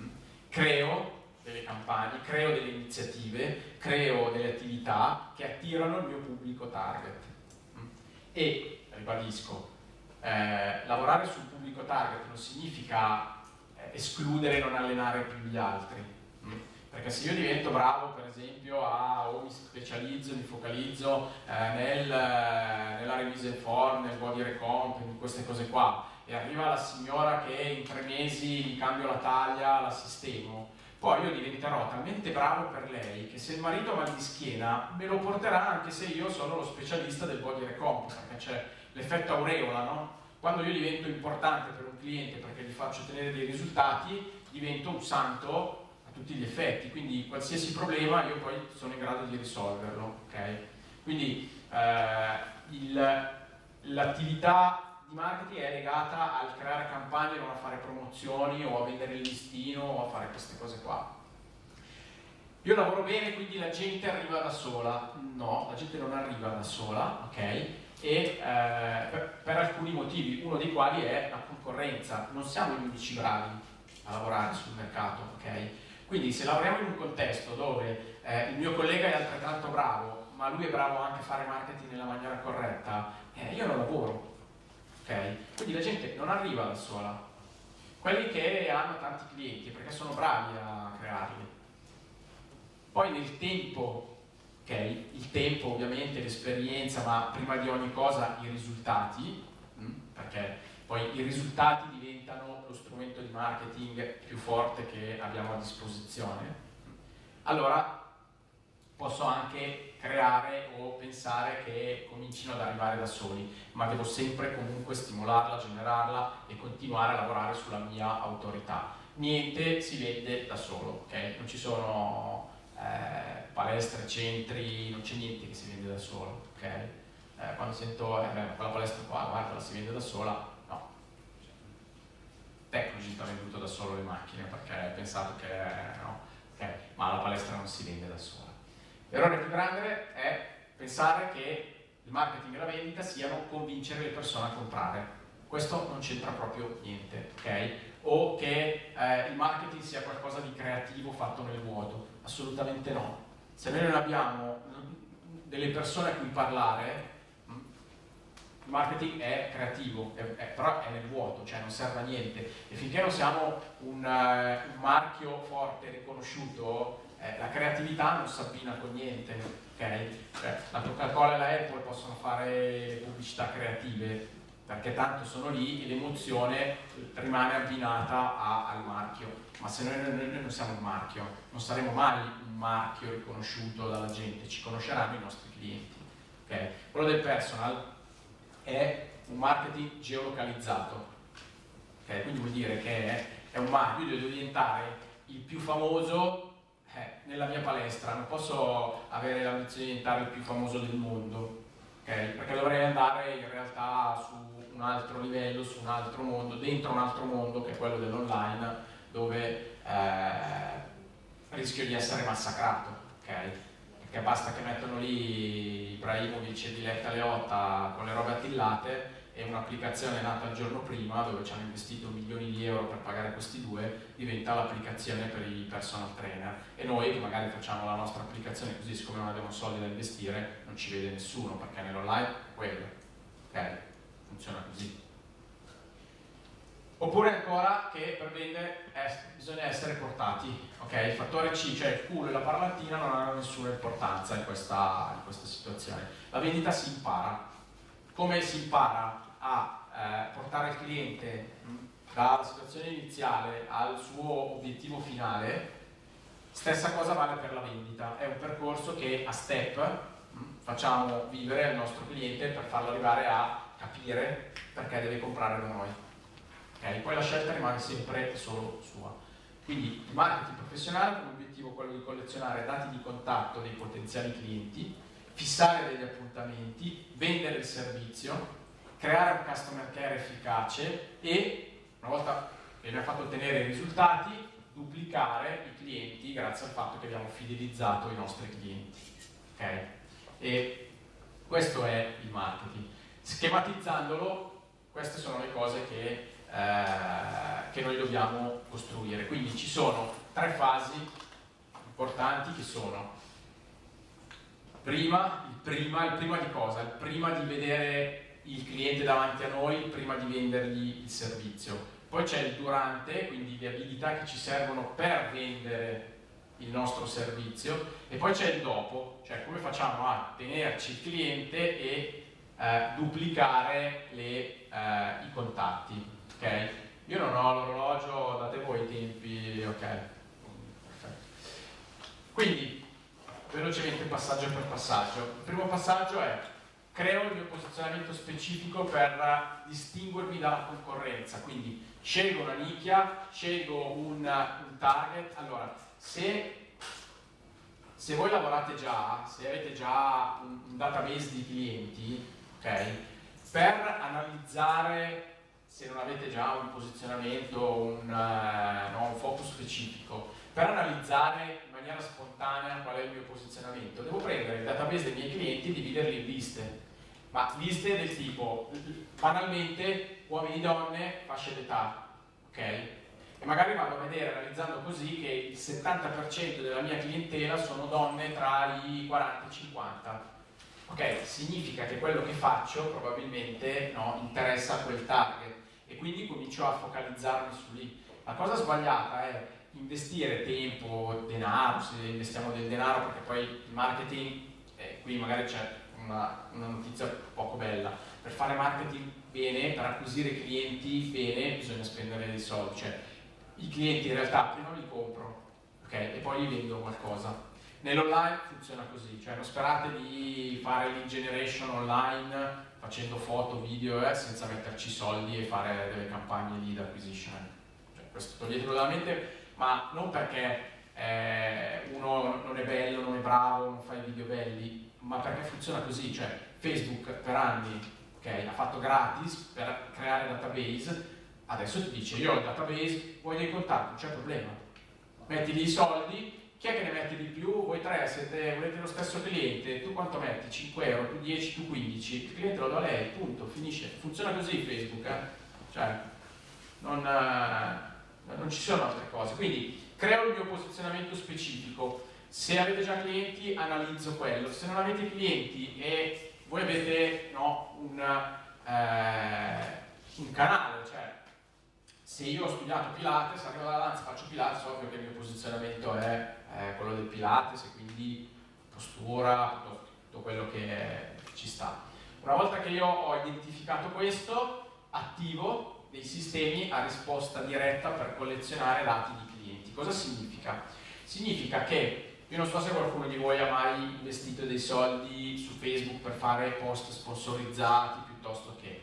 creo delle campagne, creo delle iniziative, creo delle attività che attirano il mio pubblico target. E, ribadisco, lavorare sul pubblico target non significa escludere e non allenare più gli altri. Perché se io divento bravo, per esempio, o mi specializzo, mi focalizzo nella revision form, nel body recomp, in queste cose qua, e arriva la signora che in 3 mesi gli cambio la taglia, la sistemo, poi io diventerò talmente bravo per lei che se il marito ha mal di schiena me lo porterà anche se io sono lo specialista del body recomp, perché c'è l'effetto aureola, no? Quando io divento importante per un cliente perché gli faccio ottenere dei risultati, divento un santo a tutti gli effetti, quindi qualsiasi problema io poi sono in grado di risolverlo, ok? Quindi l'attività di marketing è legata al creare campagne, non a fare promozioni o a vendere il listino o a fare queste cose qua. Io lavoro bene, quindi la gente arriva da sola. No, la gente non arriva da sola, ok? E per alcuni motivi, uno dei quali è la concorrenza. Non siamo gli unici bravi a lavorare sul mercato, ok? Quindi se lavoriamo in un contesto dove il mio collega è altrettanto bravo, ma lui è bravo anche a fare marketing nella maniera corretta, io non lavoro, ok? Quindi la gente non arriva da sola. Quelli che hanno tanti clienti, perché sono bravi a crearli. Poi nel tempo, ok? Il tempo ovviamente, l'esperienza, ma prima di ogni cosa i risultati, perché poi i risultati diventano lo strumento di marketing più forte che abbiamo a disposizione. Allora posso anche creare o pensare che comincino ad arrivare da soli, ma devo sempre comunque stimolarla, generarla e continuare a lavorare sulla mia autorità. Niente si vende da solo, ok? Non ci sono palestre, centri, non c'è niente che si vende da solo, ok? Quando sento quella palestra qua, guarda, la si vende da sola, no. Tecnologic ha venduto da solo le macchine perché ha pensato che no, okay, ma la palestra non si vende da sola. L'errore più grande è pensare che il marketing e la vendita siano convincere le persone a comprare. Questo non c'entra proprio niente, ok? O che il marketing sia qualcosa di creativo fatto nel vuoto. Assolutamente no. Se noi non abbiamo delle persone a cui parlare, il marketing è creativo, però è nel vuoto, cioè non serve a niente. E finché non siamo un marchio forte, riconosciuto, la creatività non si abbina con niente, ok? Cioè, la Coca-Cola e la Apple possono fare pubblicità creative, perché tanto sono lì e l'emozione rimane abbinata al marchio. Ma se noi non siamo un marchio, non saremo mai un marchio riconosciuto dalla gente, ci conosceranno i nostri clienti. Okay? Quello del personal è un marketing geolocalizzato, okay? Quindi vuol dire che è un marchio, io devo diventare il più famoso nella mia palestra, non posso avere l'ambizione di diventare il più famoso del mondo, okay? Perché dovrei andare in realtà su un altro livello, su un altro mondo, dentro un altro mondo che è quello dell'online, dove rischio di essere massacrato, ok? Perché basta che mettono lì Ibrahimovic e Diletta Leotta con le robe attillate e un'applicazione nata il giorno prima, dove ci hanno investito milioni di euro per pagare questi due, diventa l'applicazione per i personal trainer. E noi che magari facciamo la nostra applicazione così, siccome non abbiamo soldi da investire, non ci vede nessuno, perché nell'online è quello, ok? Funziona così. Oppure ancora che per vendere bisogna essere portati, ok? Il fattore C, cioè il culo e la parlantina, non hanno nessuna importanza in questa situazione. La vendita si impara. Come si impara a portare il cliente dalla situazione iniziale al suo obiettivo finale, stessa cosa vale per la vendita. È un percorso che a step facciamo vivere al nostro cliente per farlo arrivare a capire perché deve comprare da noi. Okay? Poi la scelta rimane sempre solo sua. Quindi il marketing professionale ha come obiettivo quello di collezionare dati di contatto dei potenziali clienti, fissare degli appuntamenti, vendere il servizio, creare un customer care efficace e, una volta che abbiamo fatto ottenere i risultati, duplicare i clienti grazie al fatto che abbiamo fidelizzato i nostri clienti. Okay? E questo è il marketing. Schematizzandolo, queste sono le cose che noi dobbiamo costruire. Quindi ci sono 3 fasi importanti che sono il prima di cosa? Il prima di vedere il cliente davanti a noi, il prima di vendergli il servizio. Poi c'è il durante, quindi le abilità che ci servono per vendere il nostro servizio, e poi c'è il dopo, cioè come facciamo a tenerci il cliente e duplicare i contatti. Ok? Io non ho l'orologio, date voi i tempi, ok? Perfetto. Quindi, velocemente passaggio per passaggio. Il primo passaggio è: creo il mio posizionamento specifico per distinguermi dalla concorrenza. Quindi scelgo una nicchia, scelgo un target. Allora, se voi lavorate già, se avete già un database di clienti, ok? per analizzare, se non avete già un posizionamento, un focus specifico, per analizzare in maniera spontanea qual è il mio posizionamento, devo prendere il database dei miei clienti e dividerli in liste. Ma liste del tipo, banalmente, uomini, donne, fasce d'età, ok? E magari vado a vedere, analizzando così, che il 70% della mia clientela sono donne tra i 40 e i 50. Ok, significa che quello che faccio probabilmente interessa a quel target e quindi comincio a focalizzarmi su lì. La cosa sbagliata è investire tempo, denaro, se investiamo del denaro, perché poi il marketing, qui magari c'è una notizia poco bella, per fare marketing bene, per acquisire clienti bene, bisogna spendere dei soldi, cioè i clienti in realtà prima li compro, ok, e poi gli vendo qualcosa. Nell'online funziona così, cioè non sperate di fare lead generation online facendo foto, video senza metterci soldi e fare delle campagne lead acquisition. Cioè, questo toglietelo dalla mente, ma non perché uno non è bello, non è bravo, non fa i video belli, ma perché funziona così, cioè Facebook per anni ha fatto gratis per creare database, adesso ti dice io ho il database, vuoi dei contatti, non c'è problema, metti lì i soldi. Chi è che ne mette di più? Voi tre volete lo stesso cliente, tu quanto metti? 5 euro, tu 10, tu 15, il cliente lo do a lei, punto, finisce. Funziona così Facebook, cioè non ci sono altre cose. Quindi creo il mio posizionamento specifico, se avete già clienti analizzo quello, se non avete clienti e voi avete un canale, cioè se io ho studiato Pilates, arrivo dalla danza, faccio Pilates, ovvio che il mio posizionamento è quello del Pilates e quindi postura, tutto quello che ci sta. Una volta che io ho identificato questo, attivo dei sistemi a risposta diretta per collezionare dati di clienti. Cosa significa? Significa che, io non so se qualcuno di voi ha mai investito dei soldi su Facebook per fare post sponsorizzati piuttosto che,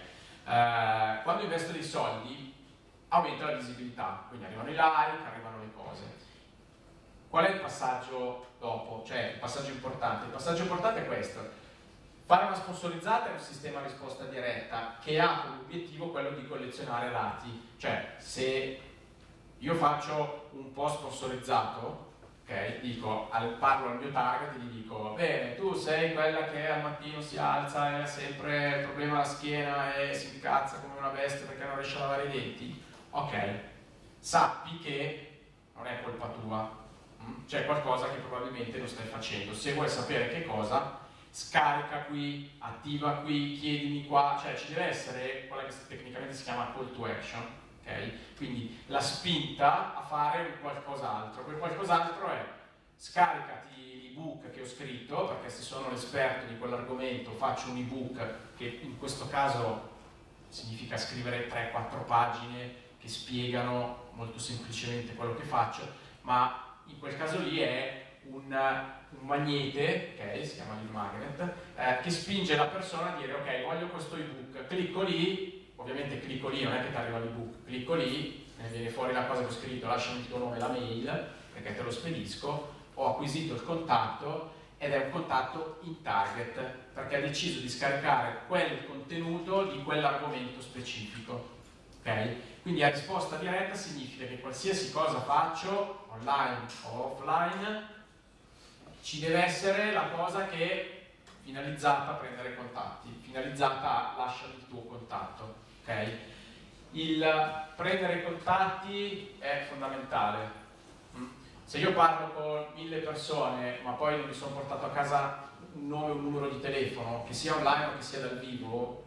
ok, quando investo dei soldi aumenta la visibilità, quindi arrivano i like, arrivano le cose. Qual è il passaggio dopo? Cioè il passaggio importante? Il passaggio importante è questo: fare una sponsorizzata è un sistema a risposta diretta che ha come obiettivo quello di collezionare dati, cioè se io faccio un post sponsorizzato, ok, parlo al mio target e gli dico bene, tu sei quella che al mattino si alza e ha sempre il problema alla schiena e si incazza come una bestia perché non riesce a lavare i denti. Ok, sappi che non è colpa tua, c'è qualcosa che probabilmente non stai facendo. Se vuoi sapere che cosa, scarica qui, attiva qui, chiedimi qua, cioè ci deve essere quella che tecnicamente si chiama call to action, ok? Quindi la spinta a fare un qualcos'altro. Quel qualcos'altro è scaricati l'ebook che ho scritto, perché se sono l'esperto di quell'argomento faccio un ebook che in questo caso significa scrivere 3-4 pagine che spiegano molto semplicemente quello che faccio, ma in quel caso lì è un magnete, ok, si chiama lead magnet, che spinge la persona a dire ok, voglio questo ebook, clicco lì, ovviamente clicco lì, non è che ti arriva l'ebook, clicco lì, viene fuori la cosa che ho scritto, lasciami il tuo nome e la mail, perché te lo spedisco, ho acquisito il contatto ed è un contatto in target, perché ha deciso di scaricare quel contenuto di quell'argomento specifico. Okay? Quindi a risposta diretta significa che qualsiasi cosa faccio, online o offline, ci deve essere la cosa che è finalizzata a prendere contatti, finalizzata a lasciare il tuo contatto. Okay? Il prendere contatti è fondamentale. Se io parlo con 1000 persone, ma poi non mi sono portato a casa un nome o un numero di telefono, che sia online o che sia dal vivo,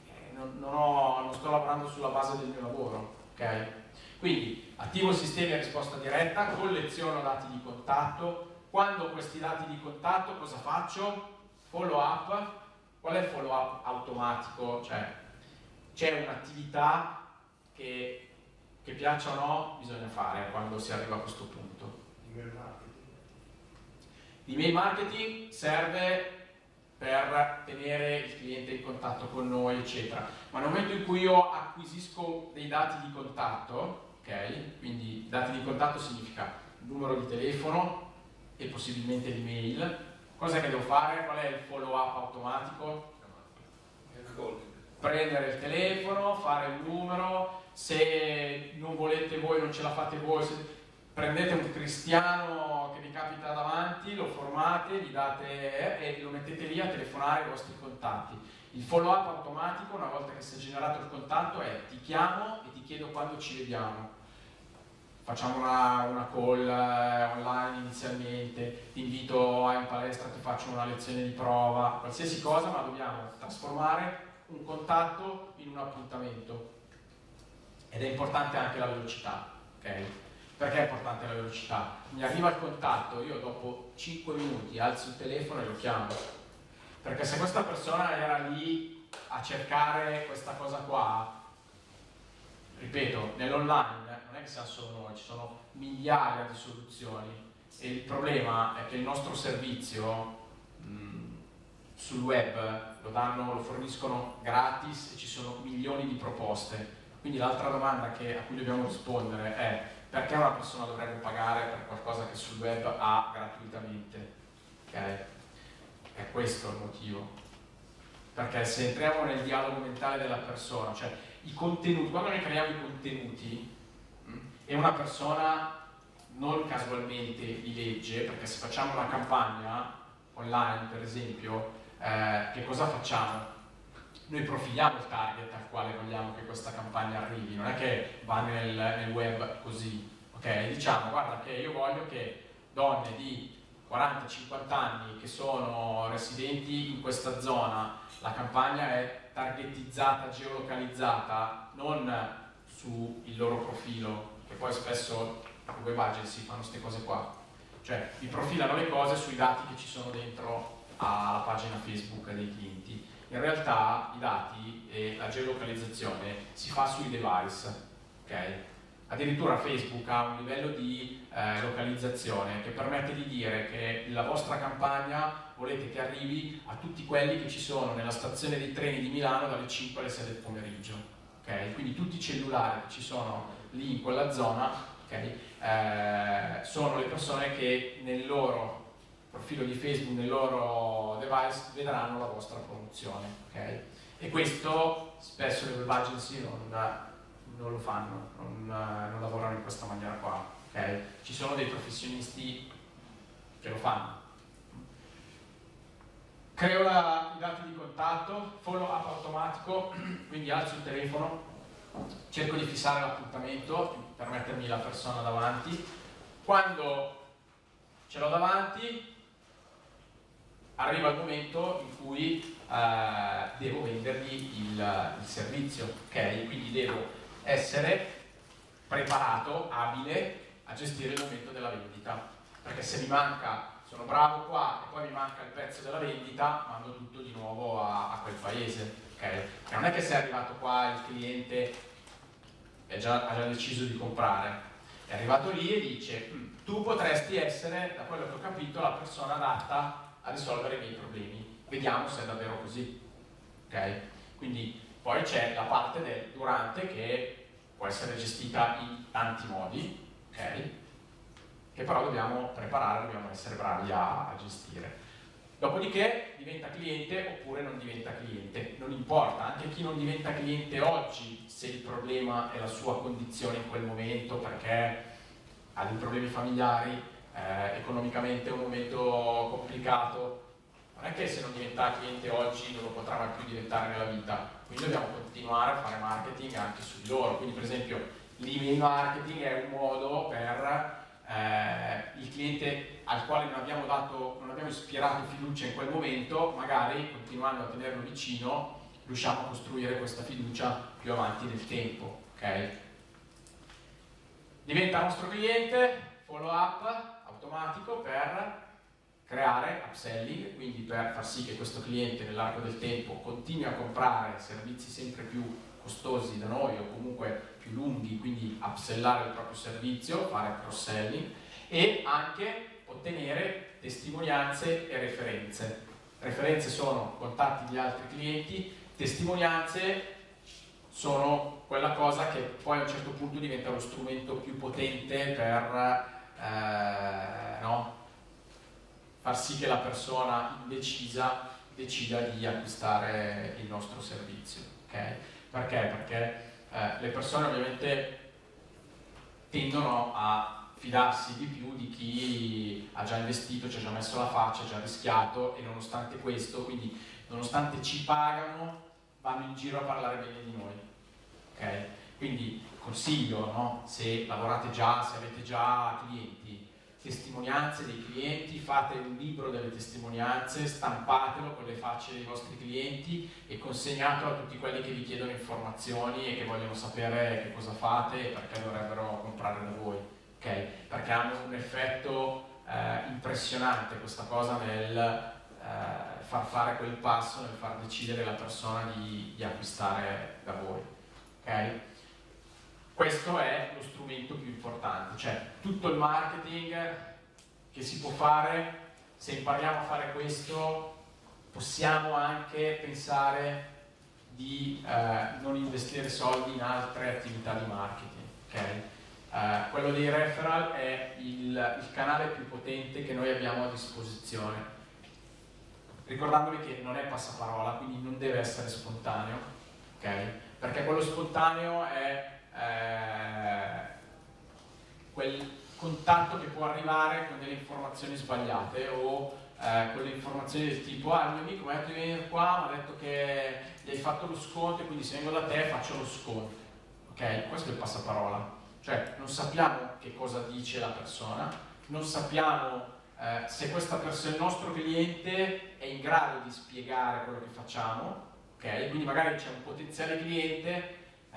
non sto lavorando sulla base del mio lavoro, ok? Quindi attivo sistemi a risposta diretta, colleziono dati di contatto. Quando ho questi dati di contatto cosa faccio? Follow up. Qual è il follow up automatico? Cioè c'è un'attività che piaccia o no bisogna fare quando si arriva a questo punto. Email marketing. L'email marketing serve per tenere il cliente in contatto con noi, eccetera. Ma nel momento in cui io acquisisco dei dati di contatto, ok? Quindi dati di contatto significa numero di telefono e possibilmente l'email. Cosa che devo fare? Qual è il follow up automatico? prendere il telefono, fare il numero, se non volete voi, non ce la fate voi, prendete un cristiano che vi capita davanti, lo formate, gli date e lo mettete lì a telefonare ai vostri contatti. Il follow up automatico, una volta che si è generato il contatto, è: ti chiamo e ti chiedo quando ci vediamo. Facciamo una call online inizialmente, ti invito in palestra, ti faccio una lezione di prova, qualsiasi cosa, ma dobbiamo trasformare un contatto in un appuntamento. Ed è importante anche la velocità, ok? Perché è importante la velocità? Mi arriva il contatto, io dopo 5 minuti alzo il telefono e lo chiamo. Perché se questa persona era lì a cercare questa cosa qua, ripeto, nell'online non è che siamo solo noi, ci sono migliaia di soluzioni e il problema è che il nostro servizio sul web lo forniscono gratis e ci sono milioni di proposte. Quindi l'altra domanda a cui dobbiamo rispondere è: perché una persona dovrebbe pagare per qualcosa che sul web ha gratuitamente? Okay? È questo il motivo. Perché se entriamo nel dialogo mentale della persona, cioè i contenuti, quando noi creiamo i contenuti e una persona non casualmente li legge, perché se facciamo una campagna online per esempio, che cosa facciamo? Noi profiliamo il target al quale vogliamo che questa campagna arrivi, non è che va nel web così, ok? Diciamo: guarda che io voglio che donne di 40-50 anni che sono residenti in questa zona, la campagna è targetizzata, geolocalizzata, non sul loro profilo, che poi spesso i web agency fanno queste cose qua, cioè vi profilano le cose sui dati che ci sono dentro alla pagina Facebook dei clienti. In realtà i dati e la geolocalizzazione si fa sui device, ok? Addirittura Facebook ha un livello di localizzazione che permette di dire che la vostra campagna volete che arrivi a tutti quelli che ci sono nella stazione dei treni di Milano dalle 5 alle 6 del pomeriggio, ok? Quindi tutti i cellulari che ci sono lì in quella zona, okay, sono le persone che nel loro profilo di Facebook, nel loro device, vedranno la vostra promozione, ok? E questo spesso le web agency non lo fanno, non lavorano in questa maniera qua, ok? Ci sono dei professionisti che lo fanno. Creo i dati di contatto, follow up automatico, quindi alzo il telefono, cerco di fissare l'appuntamento per mettermi la persona davanti. Quando ce l'ho davanti, arriva il momento in cui devo vendergli il servizio, ok? Quindi devo essere preparato, abile a gestire il momento della vendita, perché se mi manca, sono bravo qua e poi mi manca il pezzo della vendita, mando tutto di nuovo a quel paese, ok? E non è che se è arrivato qua il cliente ha già deciso di comprare, è arrivato lì e dice: tu potresti essere, da quello che ho capito, la persona adatta a risolvere i miei problemi, vediamo se è davvero così, ok? Quindi poi c'è la parte del durante, che può essere gestita in tanti modi, ok? Che però dobbiamo preparare, dobbiamo essere bravi a gestire. Dopodiché diventa cliente oppure non diventa cliente, non importa, anche chi non diventa cliente oggi, se il problema è la sua condizione in quel momento, perché ha dei problemi familiari, economicamente è un momento complicato, non è che se non diventa cliente oggi non lo potrà mai più diventare nella vita, quindi dobbiamo continuare a fare marketing anche su di loro. Quindi per esempio l'email marketing è un modo per il cliente al quale non abbiamo ispirato fiducia in quel momento, magari continuando a tenerlo vicino riusciamo a costruire questa fiducia più avanti nel tempo, ok? Diventa nostro cliente, follow up automatico per creare upselling, quindi per far sì che questo cliente nell'arco del tempo continui a comprare servizi sempre più costosi da noi o comunque più lunghi, quindi upsellare il proprio servizio, fare cross-selling e anche ottenere testimonianze e referenze. Referenze sono contatti di altri clienti, testimonianze sono quella cosa che poi a un certo punto diventa lo strumento più potente per far sì che la persona indecisa decida di acquistare il nostro servizio. ok? Perché? Perché le persone ovviamente tendono a fidarsi di più di chi ha già investito, ci ha già messo la faccia, ha già rischiato, e nonostante questo, quindi nonostante ci pagano, vanno in giro a parlare bene di noi, ok? Quindi consiglio, no? Se lavorate già, se avete già clienti, testimonianze dei clienti, fate un libro delle testimonianze, stampatelo con le facce dei vostri clienti e consegnatelo a tutti quelli che vi chiedono informazioni e che vogliono sapere che cosa fate e perché dovrebbero comprare da voi, ok? Perché hanno un effetto impressionante questa cosa nel far fare quel passo, nel far decidere la persona di acquistare da voi, ok? Questo è lo strumento più importante, cioè tutto il marketing che si può fare, se impariamo a fare questo, possiamo anche pensare di non investire soldi in altre attività di marketing, ok? Quello dei referral è il canale più potente che noi abbiamo a disposizione, ricordandovi che non è passaparola, quindi non deve essere spontaneo, ok? Perché quello spontaneo è quel contatto che può arrivare con delle informazioni sbagliate o con le informazioni del tipo il mio amico mi ha detto di venire qua, mi ha detto che gli hai fatto lo sconto e quindi se vengo da te faccio lo sconto, ok? Questo è il passaparola, cioè non sappiamo che cosa dice la persona, non sappiamo se questa persona, il nostro cliente, è in grado di spiegare quello che facciamo, ok? Quindi magari c'è un potenziale cliente,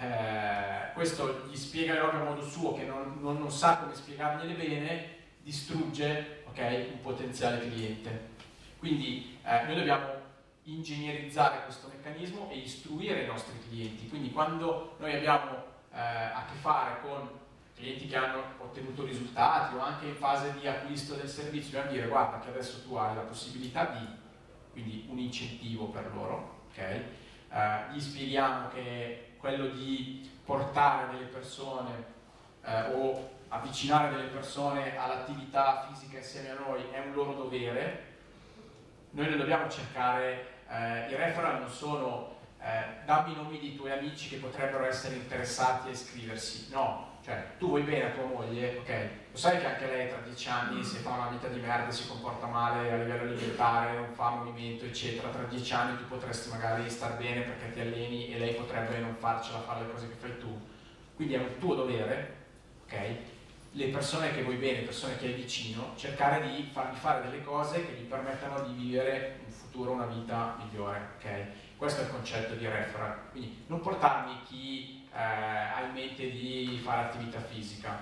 questo gli spiega le robe a modo suo, che non sa come spiegargliele bene, distrugge, ok, un potenziale cliente. Quindi noi dobbiamo ingegnerizzare questo meccanismo e istruire i nostri clienti. Quindi quando noi abbiamo a che fare con clienti che hanno ottenuto risultati o anche in fase di acquisto del servizio, dobbiamo dire guarda che adesso tu hai la possibilità di, quindi un incentivo per loro, ok? Gli spieghiamo che quello di portare delle persone o avvicinare delle persone all'attività fisica insieme a noi è un loro dovere. Noi non dobbiamo cercare, i referral non sono dammi i nomi dei tuoi amici che potrebbero essere interessati a iscriversi, no, cioè tu vuoi bene a tua moglie, ok, lo sai che anche lei tra 10 anni se fa una vita di merda, si comporta male a livello alimentare, non fa movimento eccetera, tra 10 anni tu potresti magari star bene perché ti alleni e lei potrebbe non farcela fare le cose che fai tu, quindi è un tuo dovere, ok, le persone che vuoi bene, le persone che hai vicino, cercare di fargli fare delle cose che gli permettano di vivere in futuro una vita migliore, ok? Questo è il concetto di referral, quindi non portarmi chi ha in mente di fare attività fisica,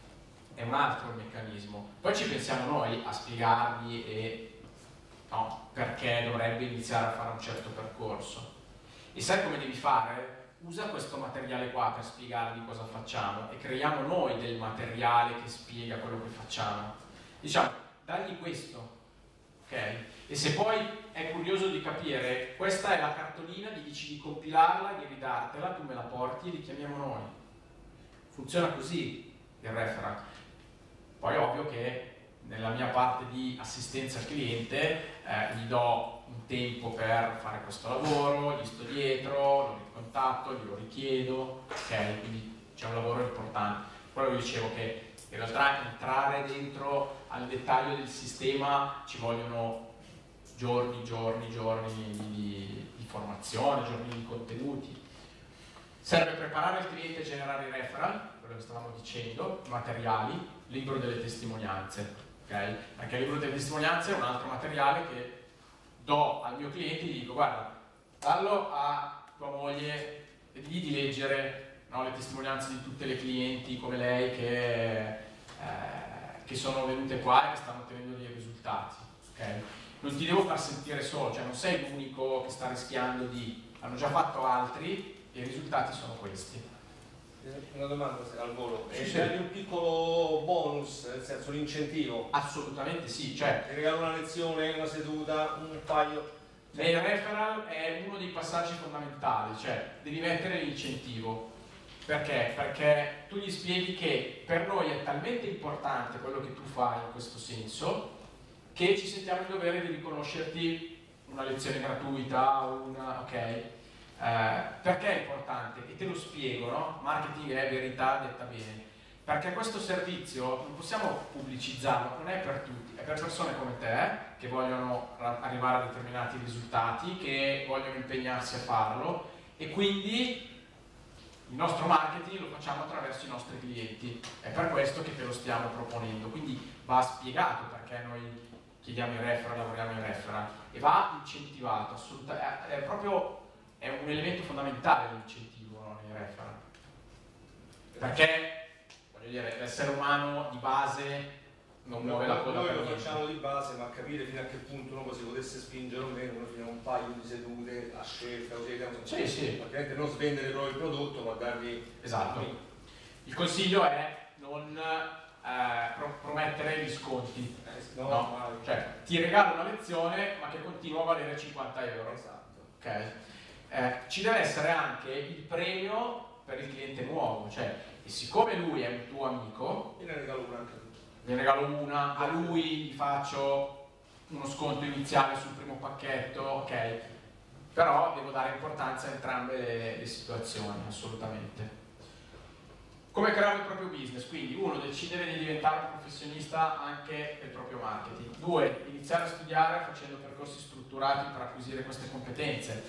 è un altro meccanismo. Poi ci pensiamo noi a spiegargli e no, perché dovrebbe iniziare a fare un certo percorso. E sai come devi fare? Usa questo materiale qua per spiegargli cosa facciamo e creiamo noi del materiale che spiega quello che facciamo. Diciamo, dagli questo, ok? E se poi è curioso di capire, questa è la cartolina, gli dici di compilarla, di ridartela, tu me la porti e li chiamiamo noi. Funziona così il referral. Poi ovvio che nella mia parte di assistenza al cliente gli do un tempo per fare questo lavoro, gli sto dietro, lo ricontatto, glielo richiedo, ok? Quindi c'è un lavoro importante. Quello che dicevo che in realtà entrare dentro al dettaglio del sistema ci vogliono giorni di formazione, giorni di contenuti. Serve preparare il cliente e generare i referral, quello che stavamo dicendo, materiali, libro delle testimonianze, ok? Anche il libro delle testimonianze è un altro materiale che do al mio cliente e gli dico guarda, dallo a tua moglie e digli di leggere, no, le testimonianze di tutte le clienti come lei che sono venute qua e che stanno ottenendo dei risultati, ok? Non ti devo far sentire solo, cioè non sei l'unico che sta rischiando hanno già fatto altri e i risultati sono questi. Una domanda al volo, Sì, sì. dargli un piccolo bonus, nel senso l'incentivo? Assolutamente sì, cioè Ti regalo una lezione, una seduta, un paio? nei referral è uno dei passaggi fondamentali, cioè devi mettere l'incentivo. Perché? Perché tu gli spieghi che per noi è talmente importante quello che tu fai in questo senso che ci sentiamo in dovere di riconoscerti una lezione gratuita, ok? Perché è importante? E te lo spiego, no? Marketing è verità detta bene. Perché questo servizio non possiamo pubblicizzarlo, non è per tutti, è per persone come te che vogliono arrivare a determinati risultati, che vogliono impegnarsi a farlo, e quindi il nostro marketing lo facciamo attraverso i nostri clienti. È per questo che te lo stiamo proponendo. Quindi va spiegato perché noi chiediamo i referral, lavoriamo in referral, e va incentivato, assolutamente. È un elemento fondamentale l'incentivo, no, nei referral. Perché voglio dire, l'essere umano di base non muove la coda. Noi lo facciamo di base, ma capire fino a che punto uno si potesse spingere o meno, noi fino a un paio di sedute a scelta, così vediamo. Sì. Ovviamente non svendere proprio il prodotto, ma dargli. Esatto. Il consiglio è non promettere gli sconti. No? Cioè, ti regalo una lezione, ma che continua a valere 50 euro. Esatto. Ok? Ci deve essere anche il premio per il cliente nuovo, cioè, e siccome lui è un tuo amico, io ne regalo una anche tu. Ne regalo una, a lui gli faccio uno sconto iniziale sul primo pacchetto, ok? Però devo dare importanza a entrambe le situazioni, assolutamente. Come creare il proprio business? Quindi uno, decidere di diventare un professionista anche del proprio marketing. Due, iniziare a studiare facendo percorsi strutturati per acquisire queste competenze.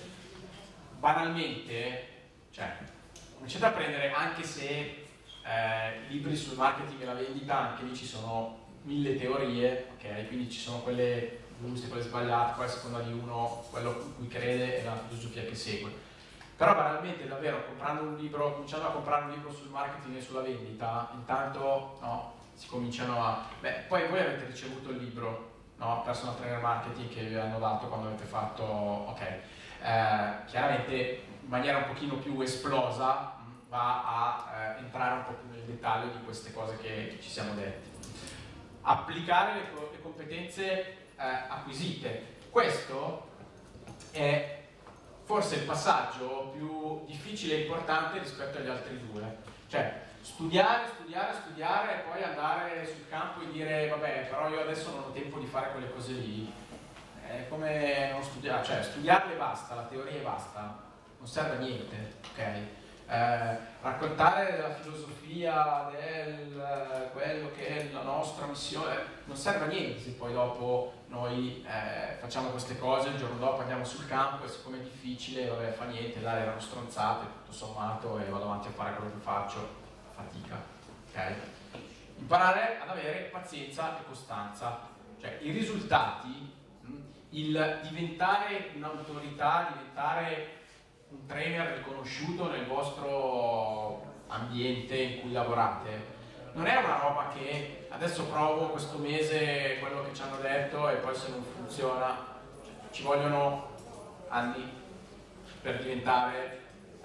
Banalmente, cioè, cominciate a prendere, anche se libri sul marketing e la vendita, anche lì ci sono 1000 teorie, ok? Quindi ci sono quelle giuste, quelle sbagliate, poi a seconda di uno, quello in cui crede e la filosofia che segue. Però banalmente, davvero, cominciando a comprare un libro sul marketing e sulla vendita, intanto no, si cominciano a... poi voi avete ricevuto il libro, no? Personal Trainer Marketing, che vi hanno dato quando avete fatto, ok. Chiaramente in maniera un pochino più esplosa va a entrare un po' più nel dettaglio di queste cose che ci siamo detti. Applicare le competenze acquisite. Questo è forse il passaggio più difficile e importante rispetto agli altri due. Cioè, studiare e poi andare sul campo e dire vabbè, però io adesso non ho tempo di fare quelle cose lì. È come non studiare, cioè studiarle basta, la teoria basta, non serve a niente, ok? Raccontare la filosofia del quello che è la nostra missione non serve a niente se poi dopo noi facciamo queste cose, il giorno dopo andiamo sul campo e siccome è difficile, vabbè, fa niente, là erano stronzate tutto sommato e vado avanti a fare quello che faccio, fatica, ok? Imparare ad avere pazienza e costanza, cioè i risultati, il diventare un'autorità, diventare un trainer riconosciuto nel vostro ambiente in cui lavorate, non è una roba che adesso provo questo mese quello che ci hanno detto e poi se non funziona, ci vogliono anni per diventare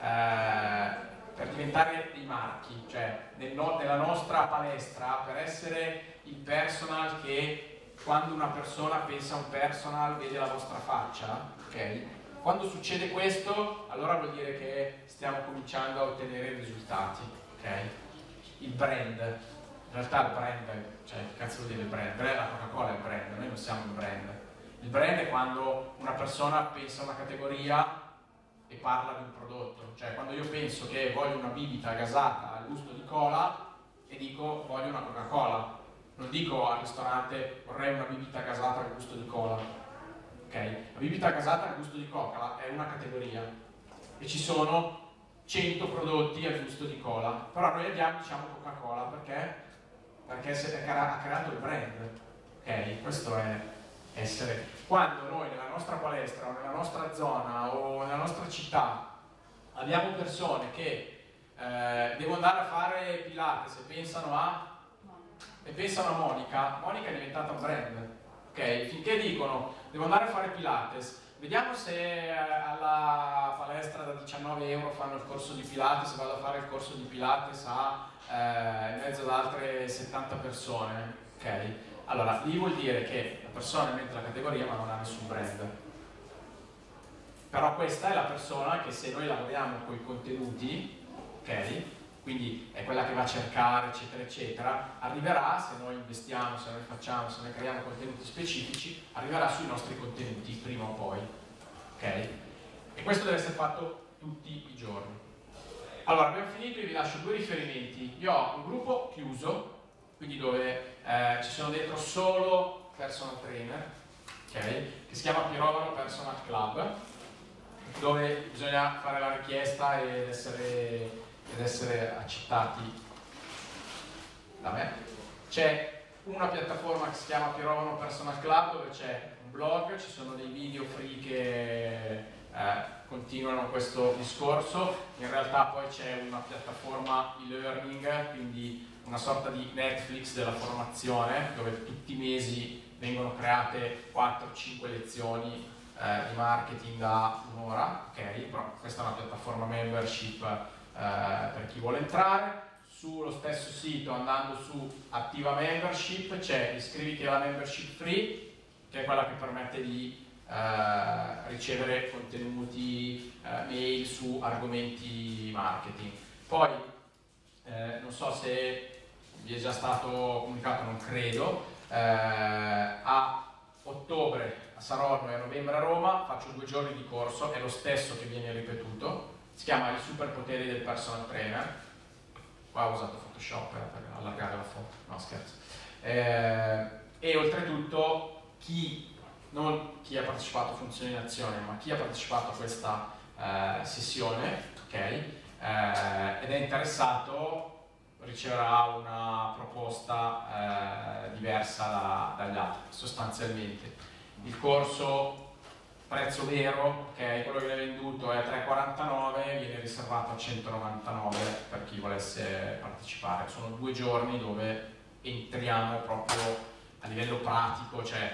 dei marchi, cioè nella nostra palestra, per essere il personal che quando una persona pensa a un personal vede la vostra faccia, ok? Quando succede questo, allora vuol dire che stiamo cominciando a ottenere risultati, ok? Il brand, in realtà il brand, cioè che cazzo vuol dire il brand? La Coca-Cola è il brand, noi non siamo il brand. Il brand è quando una persona pensa a una categoria e parla di un prodotto, cioè quando io penso che voglio una bibita gasata al gusto di cola e dico voglio una Coca-Cola, non dico al ristorante vorrei una bibita gasata al gusto di cola. Okay. La bibita gasata al gusto di cola è una categoria e ci sono 100 prodotti al gusto di cola, però noi andiamo diciamo Coca-Cola perché ha creato il brand, ok? Questo è essere. Quando noi nella nostra palestra o nella nostra zona o nella nostra città abbiamo persone che devono andare a fare Pilates e pensano a Monica è diventata un brand. Ok, finché dicono devo andare a fare Pilates, vediamo se alla palestra da 19 euro fanno il corso di Pilates, vado a fare il corso di Pilates in mezzo ad altre 70 persone, ok? Allora, lì vuol dire che la persona è in mente la categoria ma non ha nessun brand. Però questa è la persona che se noi lavoriamo con i contenuti, ok? Quindi è quella che va a cercare, eccetera, eccetera, arriverà, se noi investiamo, se noi facciamo, se noi creiamo contenuti specifici, arriverà sui nostri contenuti prima o poi, ok? E questo deve essere fatto tutti i giorni. Allora, abbiamo finito, io vi lascio due riferimenti. Io ho un gruppo chiuso, quindi dove ci sono dentro solo personal trainer, okay, che si chiama Pirovano Personal Club, dove bisogna fare la richiesta ed essere accettati da me. C'è una piattaforma che si chiama Pirovano Personal Club, dove c'è un blog, ci sono dei video free che continuano questo discorso. In realtà poi c'è una piattaforma e-learning, quindi una sorta di Netflix della formazione, dove tutti i mesi vengono create 4-5 lezioni di marketing da un'ora, ok? Però questa è una piattaforma membership per chi vuole entrare. Sullo stesso sito, andando su Attiva Membership, c'è iscriviti alla membership free, che è quella che permette di ricevere contenuti, mail su argomenti marketing. Poi, non so se vi è già stato comunicato, non credo, a ottobre a Saronno e a novembre a Roma faccio 2 giorni di corso, è lo stesso che viene ripetuto, si chiama I superpoteri del personal trainer. Qua ho usato Photoshop per allargare la foto, no scherzo. E oltretutto non chi ha partecipato a Funzione in Azione, ma chi ha partecipato a questa sessione, ok, ed è interessato, riceverà una proposta diversa dagli altri, sostanzialmente. Il corso prezzo vero, ok, quello che viene venduto è 3,49, viene riservato a 199 per chi volesse partecipare. Sono 2 giorni dove entriamo proprio a livello pratico, cioè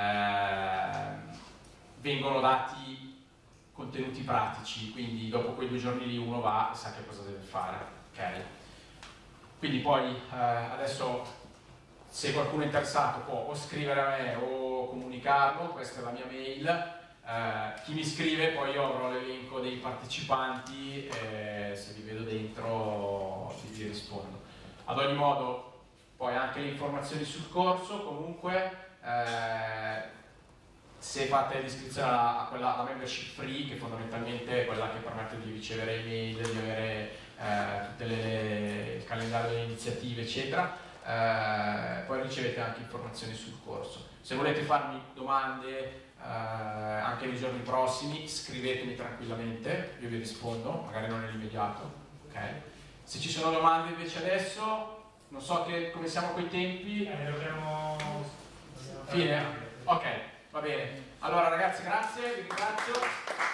vengono dati contenuti pratici, quindi dopo quei 2 giorni lì uno va e sa che cosa deve fare, ok? Quindi poi adesso, se qualcuno è interessato, può o scrivere a me o comunicarlo, questa è la mia mail. Chi mi scrive, poi io avrò l'elenco dei partecipanti e se vi vedo dentro vi rispondo. Ad ogni modo, poi anche le informazioni sul corso, comunque se fate l'iscrizione a quella, la membership free, che fondamentalmente è quella che permette di ricevere email, di avere il calendario delle iniziative eccetera, poi ricevete anche informazioni sul corso. Se volete farmi domande anche nei giorni prossimi, scrivetemi tranquillamente, io vi rispondo, magari non nell'immediato, ok? Se ci sono domande invece adesso, non so come siamo coi tempi. Dobbiamo Fine? Ok, va bene. Allora ragazzi, grazie, vi ringrazio.